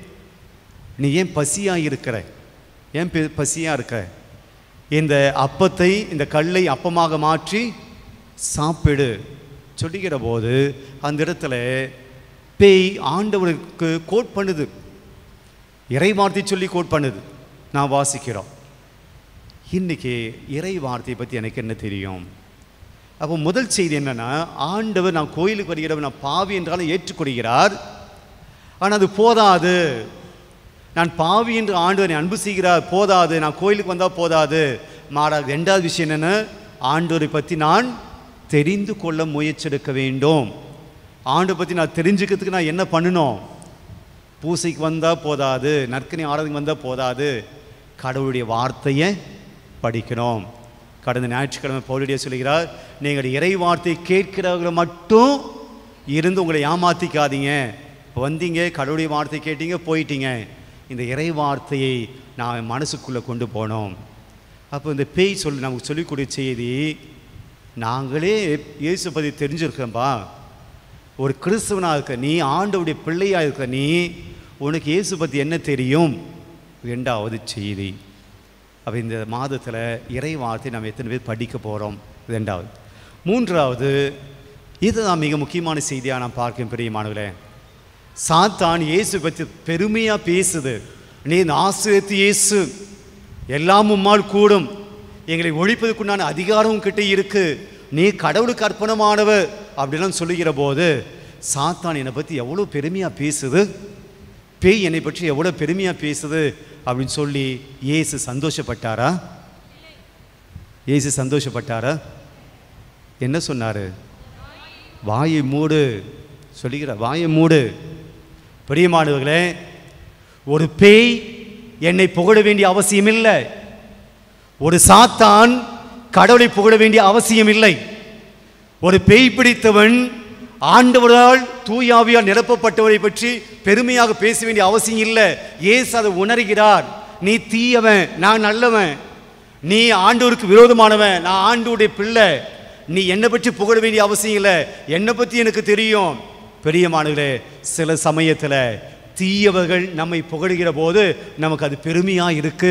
நீ ஏன் பசியாக இருக்கிற? ஏன் பசியாக இருக்க? இந்த அப்பத்தை, இந்த கல்லை அப்பமாக மாற்றி சாப்பிடு சொல்லிக்கிற போது அந்த இடத்துல பேய் ஆண்டவருக்கு கோட் பண்ணுது, இறை வார்த்தை சொல்லி கோட் பண்ணுது. நான் வாசிக்கிறோம். இன்னைக்கு இறை வார்த்தையை பற்றி எனக்கு என்ன தெரியும்? அப்போ முதல் செய்தி என்னன்னா, ஆண்டவர் நான் கோயிலுக்கு வருகிறவர், நான் பாவி என்றாலும் ஏற்றுக்கொள்கிறார். ஆனால் அது போதாது. நான் பாவி என்று ஆண்டவரை அன்பு செய்கிறார், போதாது. நான் கோயிலுக்கு வந்தால் போதாது. மாறாக ரெண்டாவது விஷயம் என்னென்ன, ஆண்டவரை பற்றி நான் தெரிந்து கொள்ள முயற்சிஎடுக்க வேண்டும். ஆண்டவரை பற்றி நான் தெரிஞ்சுக்கிறதுக்கு நான் என்ன பண்ணணும்? பூசைக்கு வந்தால் போதாது, நற்கனி ஆராதனைக்கு வந்தால் போதாது, கடவுளுடைய வார்த்தையை படிக்கணும். கடந்த ஞாயிற்றுக்கிழமை பவுலடியார் சொல்கிறார், நீங்கள் இறை வார்த்தை கேட்கிறவர்களை மட்டும் இருந்து உங்களை ஏமாற்றிக்காதீங்க. இப்போ வந்தீங்க, கடவுளுடைய வார்த்தை கேட்டீங்க, போயிட்டீங்க. இந்த இறை வார்த்தையை நான் மனசுக்குள்ளே கொண்டு போனோம். அப்போ இந்த பேய் சொல்லி நமக்கு சொல்லிக்கூடிய செய்தி, நாங்களே இயேசு பற்றி தெரிஞ்சிருக்கோம்பா. ஒரு கிறிஸ்தவனாக இருக்க நீ, ஆண்டவருடைய பிள்ளையாக இருக்க நீ, உனக்கு இயேசு பற்றி என்ன தெரியும்? ரெண்டாவது செய்தி. அப்போ இந்த மாதத்தில் இறை வார்த்தை நம்ம எத்தனை பேர் படிக்க போகிறோம்? ரெண்டாவது. மூன்றாவது, இது தான் மிக முக்கியமான செய்தியாக நான் பார்க்கிறேன். பிரியமானவர்களே, சாத்தான் இயேசு பற்றி பெருமையாக பேசுது. நீ நாசரேத்து இயேசு, எல்லாம் உம்மால் கூடும், எங்களை ஒழிப்பதற்குண்டான அதிகாரம் கிட்டே இருக்கு, நீ கடவுளுக்கு அர்ப்பணமானவர் அப்படிலாம் சொல்லுகிற போது சாத்தான் என்னை பற்றி எவ்வளோ பெருமையாக பேசுது, பேய் என்னை பற்றி எவ்வளோ பெருமையாக பேசுது அப்படின்னு சொல்லி இயேசு சந்தோஷப்பட்டாரா? இயேசு சந்தோஷப்பட்டாரா? என்ன சொன்னார்? வாயை மூடு சொல்லுகிறார், வாயை மூடு. பிரியமானவர்களே, ஒரு பேய் என்னை புகழ வேண்டிய அவசியம் இல்லை, ஒரு சாத்தான் கடவுளை புகழ வேண்டிய அவசியம் இல்லை. ஒரு பேய் பிடித்தவன் ஆண்டவரால் தூயாவியால் நிரப்பப்பட்டவரை பற்றி பெருமையாக பேச வேண்டிய அவசியம் இல்லை. இயேசு அதை உணர்கிறார். நீ தீயவன், நான் நல்லவன். நீ ஆண்டவருக்கு விரோதமானவன், நான் ஆண்டவருடைய பிள்ளை. நீ என்னை பற்றி புகழ வேண்டிய அவசியம் இல்லை, என்னை பற்றி எனக்கு தெரியும். பெரியமானவர்களே, சில சமயத்தில் தீயவர்கள் நம்மை புகழுகிற போது நமக்கு அது பெருமையாக இருக்கு.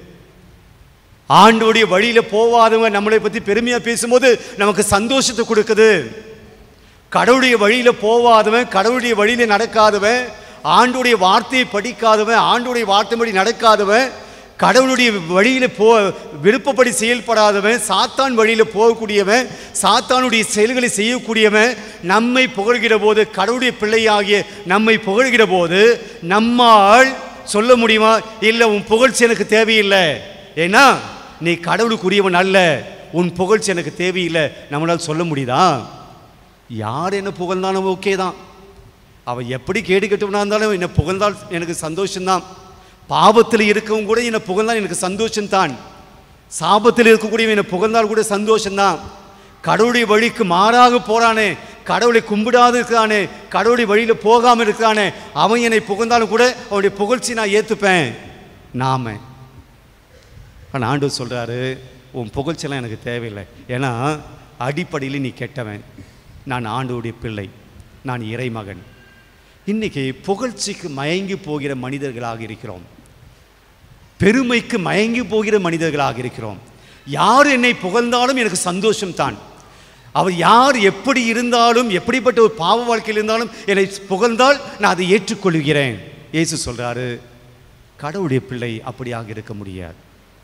ஆண்டவருடைய வழியில் போவாதவங்க நம்மளை பற்றி பெருமையாக பேசும்போது நமக்கு சந்தோஷத்தை கொடுக்குது. கடவுளுடைய வழியில் போவாதவன், கடவுளுடைய வழியில் நடக்காதவன், ஆண்டவருடைய வார்த்தையை படிக்காதவன், ஆண்டவருடைய வார்த்தைப்படி நடக்காதவன், கடவுளுடைய வழியில் போ விருப்பப்படி செயல்படாதவன், சாத்தான் வழியில் போகக்கூடியவன், சாத்தானுடைய செயல்களை செய்யக்கூடியவன் நம்மை புகழ்கிற போது, கடவுளுடைய பிள்ளையாகிய நம்மை புகழ்கிற போது நம்மால் சொல்ல முடியுமா? இல்லை, உன் புகழ்ச்சி எனக்கு தேவையில்லை, ஏன்னா நீ கடவுளுக்குரியவன் அல்ல, உன் புகழ்ச்சி எனக்கு தேவையில்லை, நம்மளால் சொல்ல முடியுதா? யார் என்ன புகழ்ந்தாலும் ஓகே தான். அவன் எப்படி கேடு கெட்டவனாக இருந்தாலும் என்னை புகழ்ந்தால் எனக்கு சந்தோஷம்தான். பாவத்தில் இருக்கவும் கூட என்னை புகழ்ந்தால் எனக்கு சந்தோஷம்தான். சாபத்தில் இருக்கக்கூடிய என்னை புகழ்ந்தால் கூட சந்தோஷம்தான். கடவுளுடைய வழிக்கு மாறாக போகிறானே, கடவுளை கும்பிடாது இருக்கானே, கடவுளுடைய வழியில் போகாமல் இருக்கானே, அவன் என்னை புகழ்ந்தாலும் கூட அவனுடைய புகழ்ச்சி நான் ஏற்றுப்பேன். நாம ஆனால் ஆண்டவர் சொல்கிறாரு, உன் புகழ்ச்சியெல்லாம் எனக்கு தேவையில்லை, ஏன்னா அடிப்படையில் நீ கெட்டவன், நான் ஆண்டவருடைய பிள்ளை, நான் இறைமகன். இன்றைக்கி புகழ்ச்சிக்கு மயங்கி போகிற மனிதர்களாக இருக்கிறோம், பெருமைக்கு மயங்கி போகிற மனிதர்களாக இருக்கிறோம். யார் என்னை புகழ்ந்தாலும் எனக்கு சந்தோஷம்தான். அவர் யார் எப்படி இருந்தாலும், எப்படிப்பட்ட ஒரு பாவ வாழ்க்கையில் இருந்தாலும் என்னை புகழ்ந்தால் நான் அதை ஏற்றுக்கொள்கிறேன். இயேசு சொல்கிறாரு, கடவுளுடைய பிள்ளை அப்படியாக இருக்க முடியாது.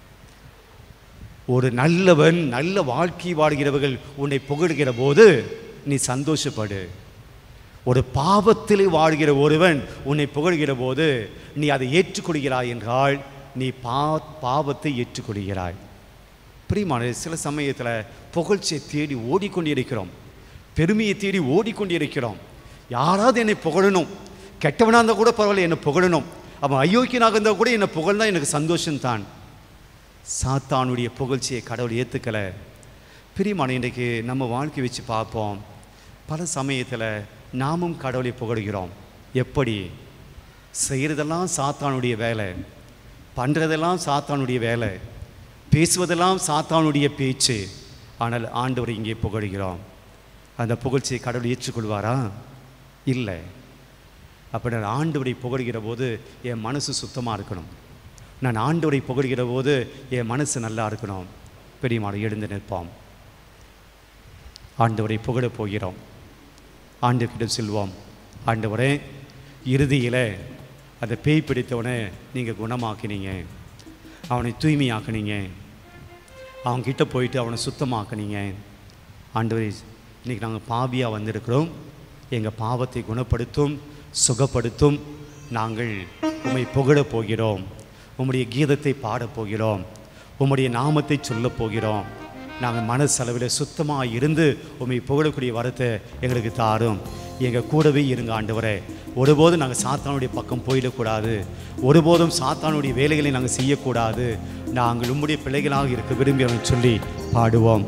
ஒரு நல்லவன், நல்ல வாழ்க்கை வாழ்கிறவர்கள் உன்னை புகழ்கிற போது நீ சந்தோஷப்படு. ஒரு பாவத்தில் வாழ்கிற ஒருவன் உன்னை புகழ்கிற போது நீ அதை ஏற்றுக்கொள்கிறாய் என்றால் நீ பா பாவத்தை ஏற்றுக்கொள்கிறாய். பிரியமான, சில சமயத்தில் புகழ்ச்சியை தேடி ஓடிக்கொண்டிருக்கிறோம், பெருமையை தேடி ஓடிக்கொண்டிருக்கிறோம். யாராவது என்னை புகழணும், கெட்டவனாக இருந்தால் கூட பரவாயில்ல, என்னை புகழணும், அவன் அயோக்கியனாக இருந்தால் கூட என்னை புகழ்ந்தால் எனக்கு சந்தோஷம்தான். சாத்தானுடைய புகழ்ச்சியை கடவுள் ஏற்றுக்கலை. பிரியமான, இன்றைக்கு நம்ம வாழ்க்கை வச்சு பார்ப்போம். பல சமயத்தில் நாமும் கடவுளை புகழ்கிறோம். எப்படி? செய்கிறதெல்லாம் சாத்தானுடைய வேலை, பண்ணுறதெல்லாம் சாத்தானுடைய வேலை, பேசுவதெல்லாம் சாத்தானுடைய பேச்சு. ஆனால் ஆண்டவரை இங்கே புகழ்கிறோம். அந்த புகழ்ச்சியை கடவுள் ஏற்றுக்கொள்வாரா? இல்லை. அப்போ நான் ஆண்டவரை புகழ்கிற போது என் மனசு சுத்தமாக இருக்கணும். நான் ஆண்டவரை புகழ்கிற போது என் மனசு நல்லா இருக்கணும். பெரியமாட எழுந்து நிற்போம். ஆண்டவரை புகழப் போகிறோம். ஆண்டவர்கிட்ட செல்வோம். ஆண்டவரே, இறுதியில் அந்த பேய் பிடித்தவனை நீங்கள் குணமாக்கினீங்க, அவனை தூய்மையாக்கினீங்க, அவன்கிட்ட போயிட்டு அவனை சுத்தமாக்கினீங்க. ஆண்டவரே, இன்றைக்கி நாங்கள் பாவியாக வந்திருக்கிறோம், எங்கள் பாவத்தை குணப்படுத்தும், சுகப்படுத்தும். நாங்கள் உம்மை புகழப் போகிறோம், உம்முடைய கீதத்தை பாடப்போகிறோம், உம்முடைய நாமத்தை சொல்லப் போகிறோம். நாங்கள் மனசளவில் சுத்தமாக இருந்து உம்மை புகழக்கூடிய வரத்தை எங்களுக்கு தாரும். எங்கள் கூடவே இருங்க ஆண்டவரே. ஒருபோதும் நாங்கள் சாத்தானுடைய பக்கம் போயிடக்கூடாது, ஒருபோதும் சாத்தானுடைய வேலைகளை நாங்கள் செய்யக்கூடாது. நாங்கள் உம்முடைய பிள்ளைகளாக இருக்க விரும்பி சொல்லி பாடுவோம்.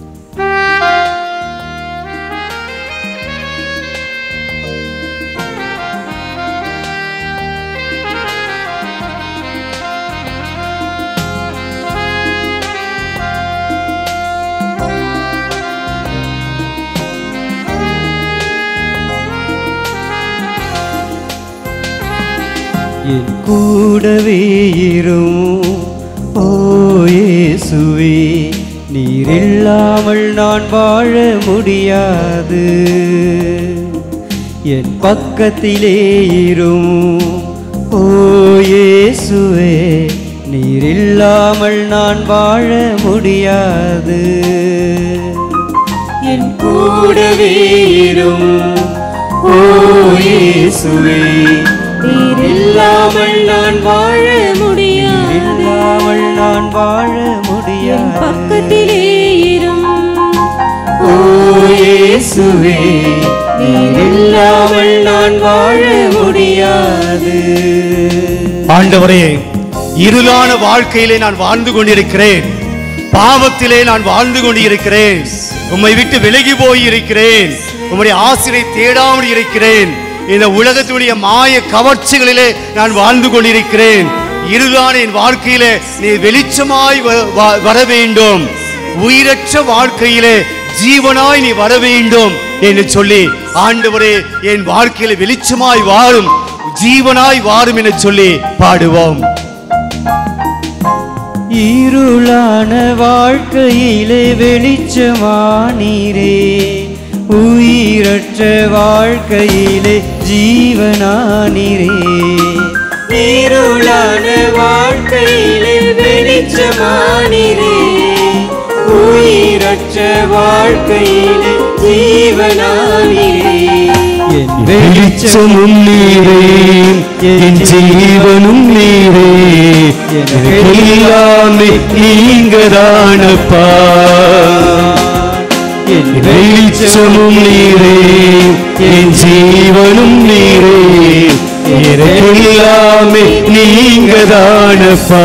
என் கூடவே இரும் ஓ இயேசுவே, நீர் இல்லாமல் நான் வாழ முடியாது. என் பக்கத்திலே இரும் ஓ இயேசுவே, நீர் இல்லாமல் நான் வாழ முடியாது. என் கூடவே இரும் ஓ இயேசுவே, நீர் இல்லாமல் நான் வாழ முடியாது. இல்லாமல் நான் வாழ முடியாது. பக்கத்திலே இரும் ஓ இயேசுவே, நீர் இல்லாமல் நான் வாழ முடியாது. ஆண்டவரே, இருளான வாழ்க்கையிலே நான் வாழ்ந்து கொண்டிருக்கிறேன், பாவத்திலே நான் வாழ்ந்து கொண்டிருக்கிறேன், உம்மை விட்டு விலகி போய் இருக்கிறேன், உம்முடைய ஆசிரை தேடாமல் இருக்கிறேன். இந்த உலகத்துடைய மாய கவர்ச்சிகளிலே நான் வாழ்ந்து கொண்டிருக்கிறேன். இருளான என் வாழ்க்கையிலே நீ வெளிச்சமாய் வர வேண்டும், உயிரற்ற வாழ்க்கையிலே ஜீவனாய் நீ வர வேண்டும் என்று சொல்லி, ஆண்டவரே என் வாழ்க்கையில வெளிச்சமாய் வாரும், ஜீவனாய் வாரும் என்று சொல்லி பாடுவோம். இருளான வாழ்க்கையிலே வெளிச்சமானீரே, உயிரற்ற வாழ்க்கையிலே ஜீவனானீரே. இருளான வாழ்க்கையிலே வாழ்க்கையிலே ஜீவனானீரே. என் வெளிச்சமும் நீரே, என் ஜீவனும் நீரே, எல்லாமே நீங்கதானப்பா. என் வெளிச்சமும் நீரே, என் ஜீவனும் நீரே, எல்லாமே நீங்கதானப்பா.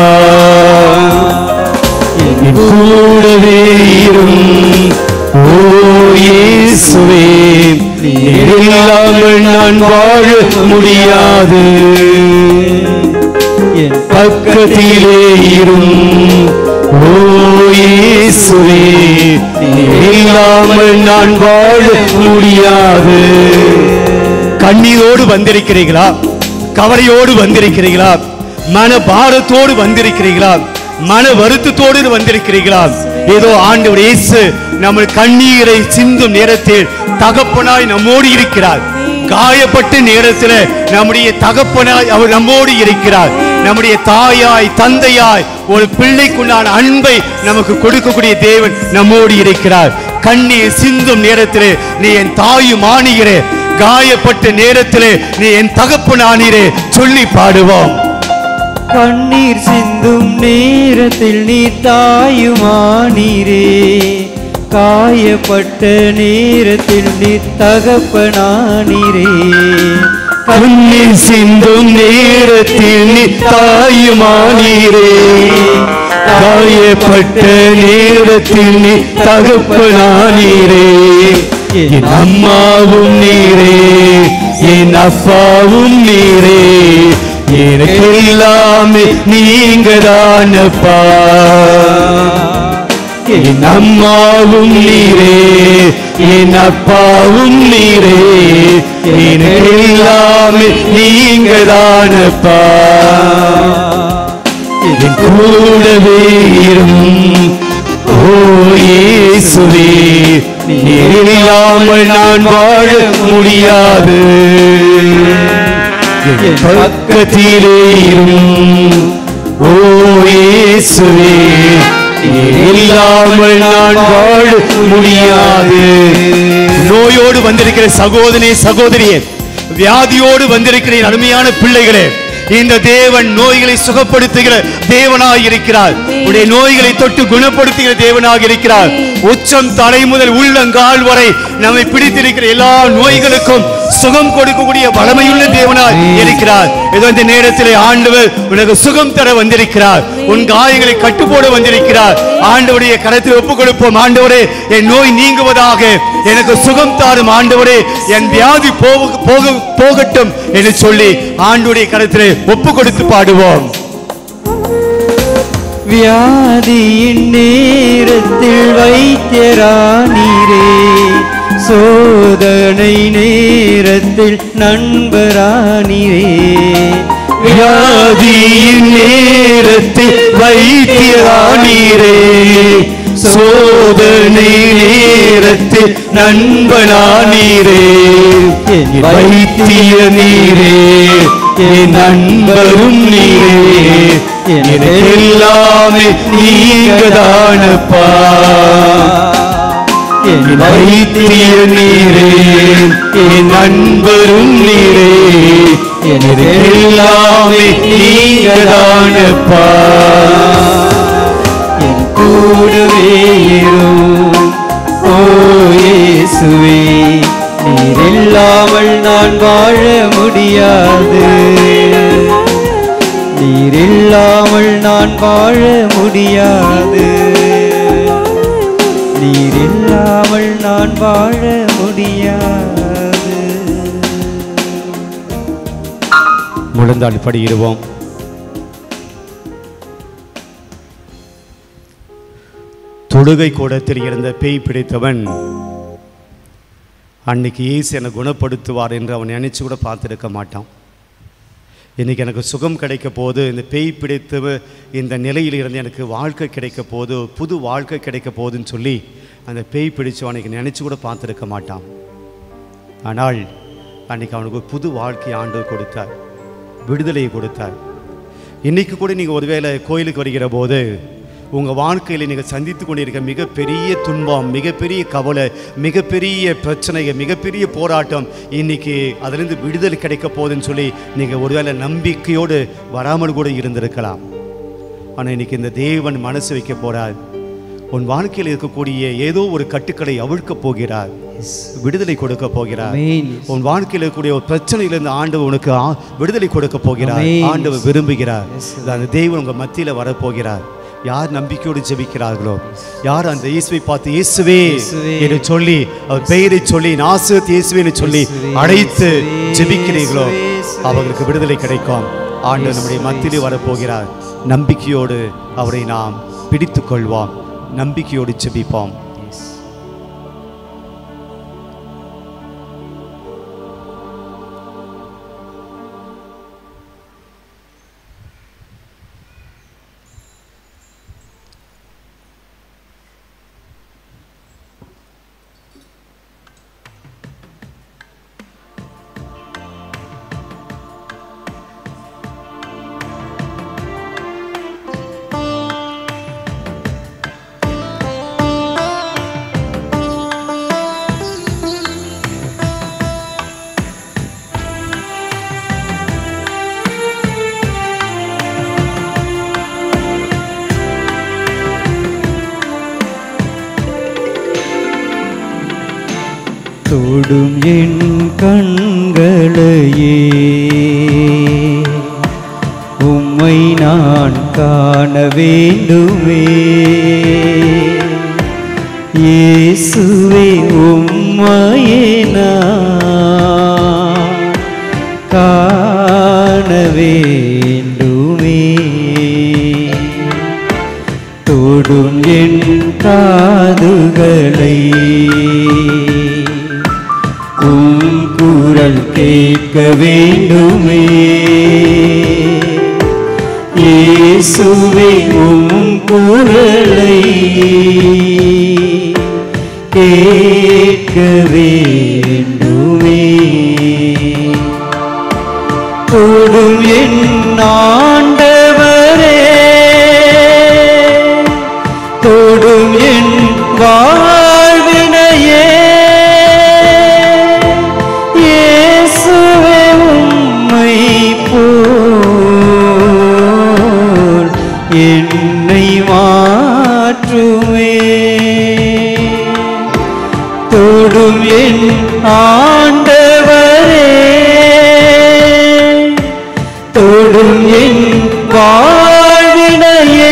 என் கூடவே இரும் ஓ இயேசுவே, நீர் இல்லாமல் நான் வாழ முடியாது. என் பக்கத்திலே இரும் ஓ இயேசுவே, நீர் இல்லாமல் நான் வாழ முடியாது. கண்ணீரோடு வந்திருக்கிறீர்களா? கவலையோடு வந்திருக்கிறீர்களா? மன பாரத்தோடு வந்திருக்கிறீர்களா? மன வருத்தத்தோடு வந்திருக்கிறீர்களா? ஏதோ ஆண்டவர் இயேசு நம்ம கண்ணீரை சிந்தும் நேரத்தில் தகப்பனாய் நம்மோடு இருக்கிறார். காயப்பட்ட நேரத்தில் நம்முடைய தகப்பனாய் அவர் நம்மோடு இருக்கிறார். நம்முடைய தாயாய் தந்தையாய் ஒரு பிள்ளைக்குண்டான அன்பை நமக்கு கொடுக்கக்கூடிய தேவன் நம்மோடு இருக்கிறார். கண்ணீர் சிந்தும் நேரத்தில் நீ என் தாயும் ஆனீரே, காயப்பட்ட நேரத்தில் நீ என் தகப்பனானீரே சொல்லி பாடுவோம். கண்ணீர் சிந்தும் நேரத்தில் நீ தாயுமானீரே, காயப்பட்ட நேரத்தில் நீ தகப்பனானீரே. கண்ணீர் சிந்தும் நேரத்தில் நீ தாயுமானீரே, காயப்பட்ட நேரத்தில் நீ தகப்பனானீரே. என் அம்மாவும் நீரே, என் அப்பாவும் நீரே, எனக்கு எல்லாமே நீங்கதானப்பா. என் அம்மாவும் நீரே, என் அப்பாவும் நீரே, எனக்கு எல்லாமே நீங்கதானப்பா. என் கூடவே இரும் ஓ இயேசுவே, நீர் இல்லாமல் நான் வாழ முடியாது. என் பக்கத்திலே இரும் ஓ இயேசுவே, நீர் இல்லாமல் நான் வாழ முடியாது. நோயோடு வந்திருக்கிற சகோதரனே சகோதரியே, வியாதியோடு வந்திருக்கிற அருமையான பிள்ளைகளே, இந்த தேவன் நோய்களை சுகப்படுத்துகிற தேவனாக இருக்கிறார். உடைய நோய்களை தொட்டு குணப்படுத்துகிற தேவனாக இருக்கிறார். உச்சம் தலை முதல் உள்ளங்கால் வரை நம்மை பிடித்திருக்கிற எல்லா நோய்களுக்கும் சுகம் கொடுக்கக்கூடிய வல்லமையுள்ள தேவனாய் இருக்கிறார். ஏதோ இந்த நேரத்தில் ஆண்டவர் உனக்கு சுகம் தர வந்திருக்கிறார். உன் காயங்களை கட்டுப்போட வந்திருக்கிறார். ஆண்டவருடைய கரத்தில் ஒப்புக் கொடுப்போம். ஆண்டவரே, என் நோய் நீங்குவதாக, எனக்கு சுகம் தாரும் ஆண்டவரே, என் வியாதி போக போகட்டும் என்று சொல்லி ஆண்டவருடைய கரத்தில் ஒப்பு கொடுத்து பாடுவோம். வியாதியின் நேரத்தில் வைத்தியரானீரே, சோதனை நேரத்தில் நண்பரானீரே. வியாதியின் நேரத்தில் வைத்தியரானீரே, சோதனை நேரத்தில் நண்பனானீரே. வைத்திய நீரே, என் நண்பரும் நீரே, எனக்கு எல்லாமே நீங்கதானப்பா. வைத்திய நீரே, என் நண்பரும் நீரே, எனக்கு எல்லாமே நீங்கதானப்பா. என் கூடவே இரும் ஓ இயேசுவே, நீர் இல்லாமல் நான் வாழ முடியாது. நீர் இல்லாமல் நான் வாழ முடியாது. நீர் இல்லாமல் நான் வாழ முடியாது. முழந்தாள் படியிடுவோம். தொழுகை கூடத்தில் இருந்த பேய் பிடித்தவன் அன்னைக்கு இயேசு என்னை குணப்படுத்துவார் என்று அவன் நினைச்சு கூட பார்த்துருக்க மாட்டான். இன்றைக்கி எனக்கு சுகம் கிடைக்க போது, இந்த பேய் பிடித்து இந்த நிலையில் இருந்து எனக்கு வாழ்க்கை கிடைக்க போது, புது வாழ்க்கை கிடைக்க போதுன்னு சொல்லி அந்த பேய் பிடிச்சவனுக்கு நினச்சி கூட பார்த்துருக்க மாட்டான். ஆனால் அன்றைக்கி அவனுக்கு ஒரு புது வாழ்க்கை ஆண்டவர் கொடுத்தார், விடுதலையை கொடுத்தார். இன்றைக்கி கூட நீங்கள் ஒருவேளை கோயிலுக்கு வருகிற போது உங்கள் வாழ்க்கையில் நீங்கள் சந்தித்து கொண்டிருக்க மிகப்பெரிய துன்பம், மிகப்பெரிய கவலை, மிகப்பெரிய பிரச்சனைகள், மிகப்பெரிய போராட்டம், இன்னைக்கு அதிலிருந்து விடுதலை கிடைக்க போகுதுன்னு சொல்லி நீங்கள் ஒருவேளை நம்பிக்கையோடு வராமல் கூட இருந்திருக்கலாம். ஆனால் இன்னைக்கு இந்த தேவன் மனசு வைக்க போகிறார். உன் வாழ்க்கையில் இருக்கக்கூடிய ஏதோ ஒரு கட்டுக்களை அவிழ்க்க போகிறார், விடுதலை கொடுக்க போகிறார். உன் வாழ்க்கையில் இருக்கக்கூடிய ஒரு பிரச்சனையிலிருந்து ஆண்டவர் உனக்கு விடுதலை கொடுக்க போகிறார். ஆண்டவர் விரும்புகிறார். அந்த தேவன் உங்க மத்தியில வரப்போகிறார். யார் நம்பிக்கையோடு ஜெபிக்கிறார்களோ, யார் அந்த இயேசுவை பார்த்து இயேசுவே என்று சொல்லி அவர் பெயரை சொல்லி நாசரேத் இயேசுவே சொல்லி அழைத்து ஜெபிக்கிறீர்களோ, அவர்களுக்கு விடுதலை கிடைக்கும். ஆண்டவர் நம்முடைய மத்தியிலே வரப்போகிறார். நம்பிக்கையோடு அவரை நாம் பிடித்துக் கொள்வோம். நம்பிக்கையோடு ஜெபிப்போம். தொடும் என் கண்களையே உம்மை நான் காண வேண்டுமே. இயேசுவே உம்மையே நான் காண வேண்டுமே. தொடும் என் காதுகளை உம் குரல் கேட்க வேண்டுமே. இயேசுவே உம் குரலை கேட்க வேண்டுமே. தொடும் என் ஆண்டவரே, தொடும் என் வாழ்வினையே. இயேசுவே உம்மை போல் என்னை மாற்றுமே. தொடும் என் ஆண்டவரே, தொடும் என் வாழ்வினையே.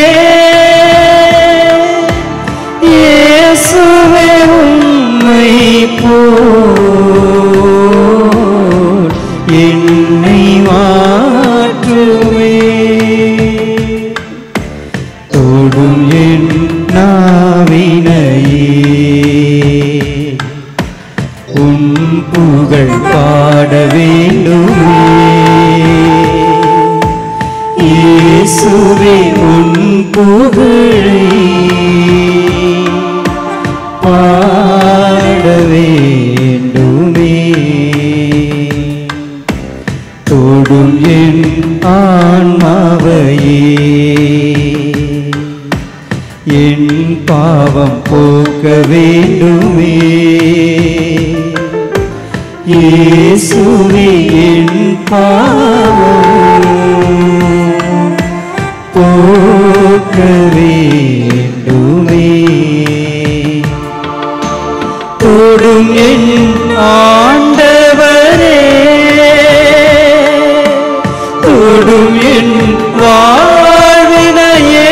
இயேசுவே உம்மை போல் என்னை மாற்றுமே. தொடும் என் நாவினையே உன் புகழ் பாட வேண்டுமே. இயேசுவே உன் புகழை பாட வேண்டுமே. தொடும் என் ஆன்மாவையே என் பாவம் போக்க வேண்டுமே. இயேசுவே என் பாவம் போக்க வேண்டுமே. தொடும் என் ஆண்டவரே, தொடும் என் வாழ்வினையே.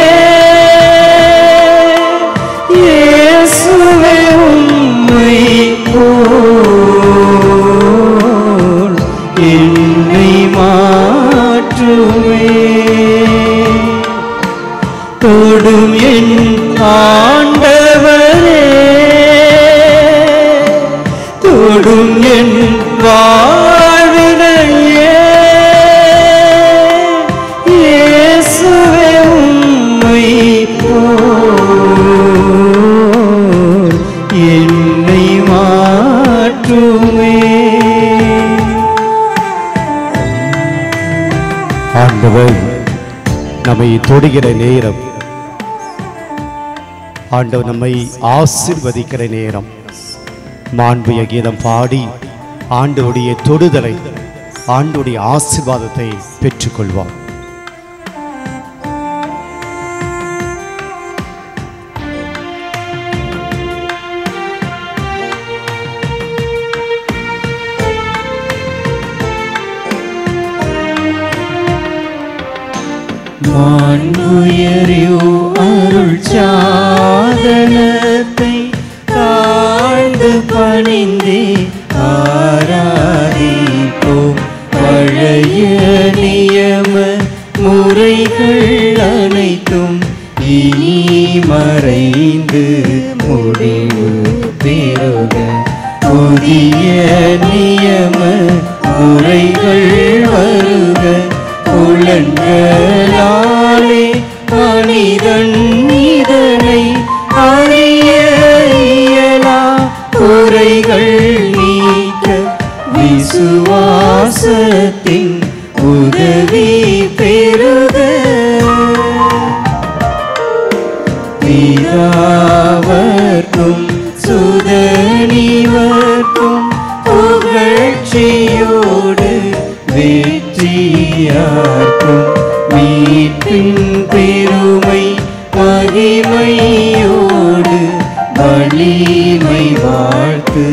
இயேசுவே உம்மை போல் என்னை மாற்றுமே. தொடும் என் ஆண்டவரே, தொடும் என் வாழ்வினையே. இயேசுவே உம்மை போல் என்னை மாற்றுமே. ஆண்டவர் நம்மை தொடுகிற நேரம் ஆண்டவர் நம்மை ஆசீர்வதிக்கிற நேரம். மாண்புய கீதம் பாடி ஆண்டவருடைய தொடுதலை, ஆண்டவருடைய ஆசீர்வாதத்தை பெற்றுக்கொள்வோம். மாண்புயரியோ அருள் சாதனத்தை தாழ்ந்து பணிந்தே ஆராதிப்போம். பழைய நியம முறைகள் அனைத்தும் இனி மறைந்து முடிவு பெறுக. புதிய நியம முறைகள் வருக. புலன்களாலே மனிதன் இதனை அறிய இயலா. குறைகள் நீக்க விசுவாசத்தின் உதவி பெறுக. பிதாவர்க்கும் சுதனிவர்க்கும் புகழ்ச்சியோடு வெற்றியார்க்கும் மீட்பின் பெருமை மகிமையோடு வலிமை வாழ்த்து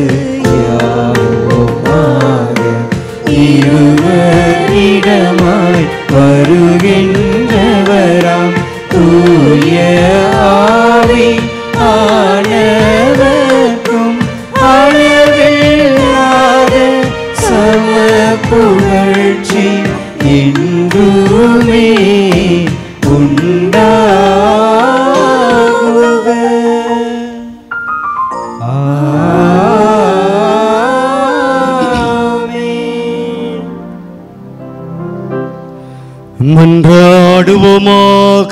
யாவோமாக. இருவரிடமாய் வருகின்றவராம் தூய ஆவி ஆனவர்க்கும் அளவில்லாத சம புகழ்ச்சி என்றுமே உண்டாகுக. ஆமென். மன்றாடுவோமாக.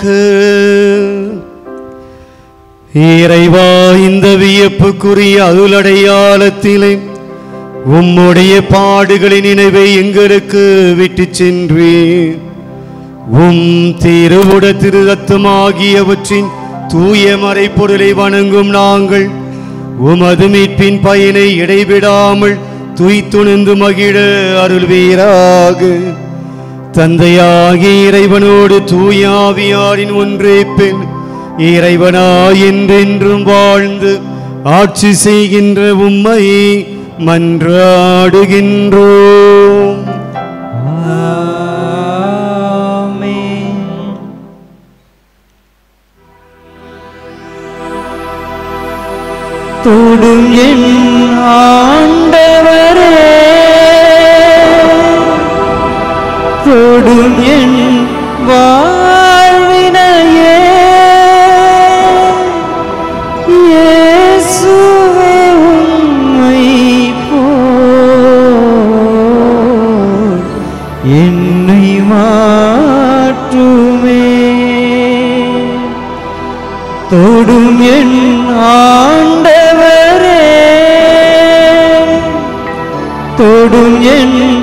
இறைவா, இந்த வியப்புக்குரிய அருளடையாளத்திலே உம்முடைய பாடுகளின் நினைவை எங்களுக்கு விட்டு சென்றீர். உம் திருவுட திரு ரத்தமாகியவற்றின் தூய மறைப்பொருளை வணங்கும் நாங்கள் உமது மீட்பின் பயனை இடைவிடாமல் துய்த்துணர்ந்து மகிழ அருள்வீராக. தந்தையாகிய இறைவனோடு தூய ஆவியாரின் ஒன்றே பெண் இறைவனாய் என்றென்றும் வாழ்ந்து ஆட்சி செய்கின்ற உம்மை மன்றாடுகின்றோம். ஆமென். தொடும் என் ஆண்டவரே, தொடும் என் வாழ்வினையே. இயேசுவே, உம்மை போல் என்னை மாற்றுமே. தொடும் என் ஆண்டவரே, தொடும் என்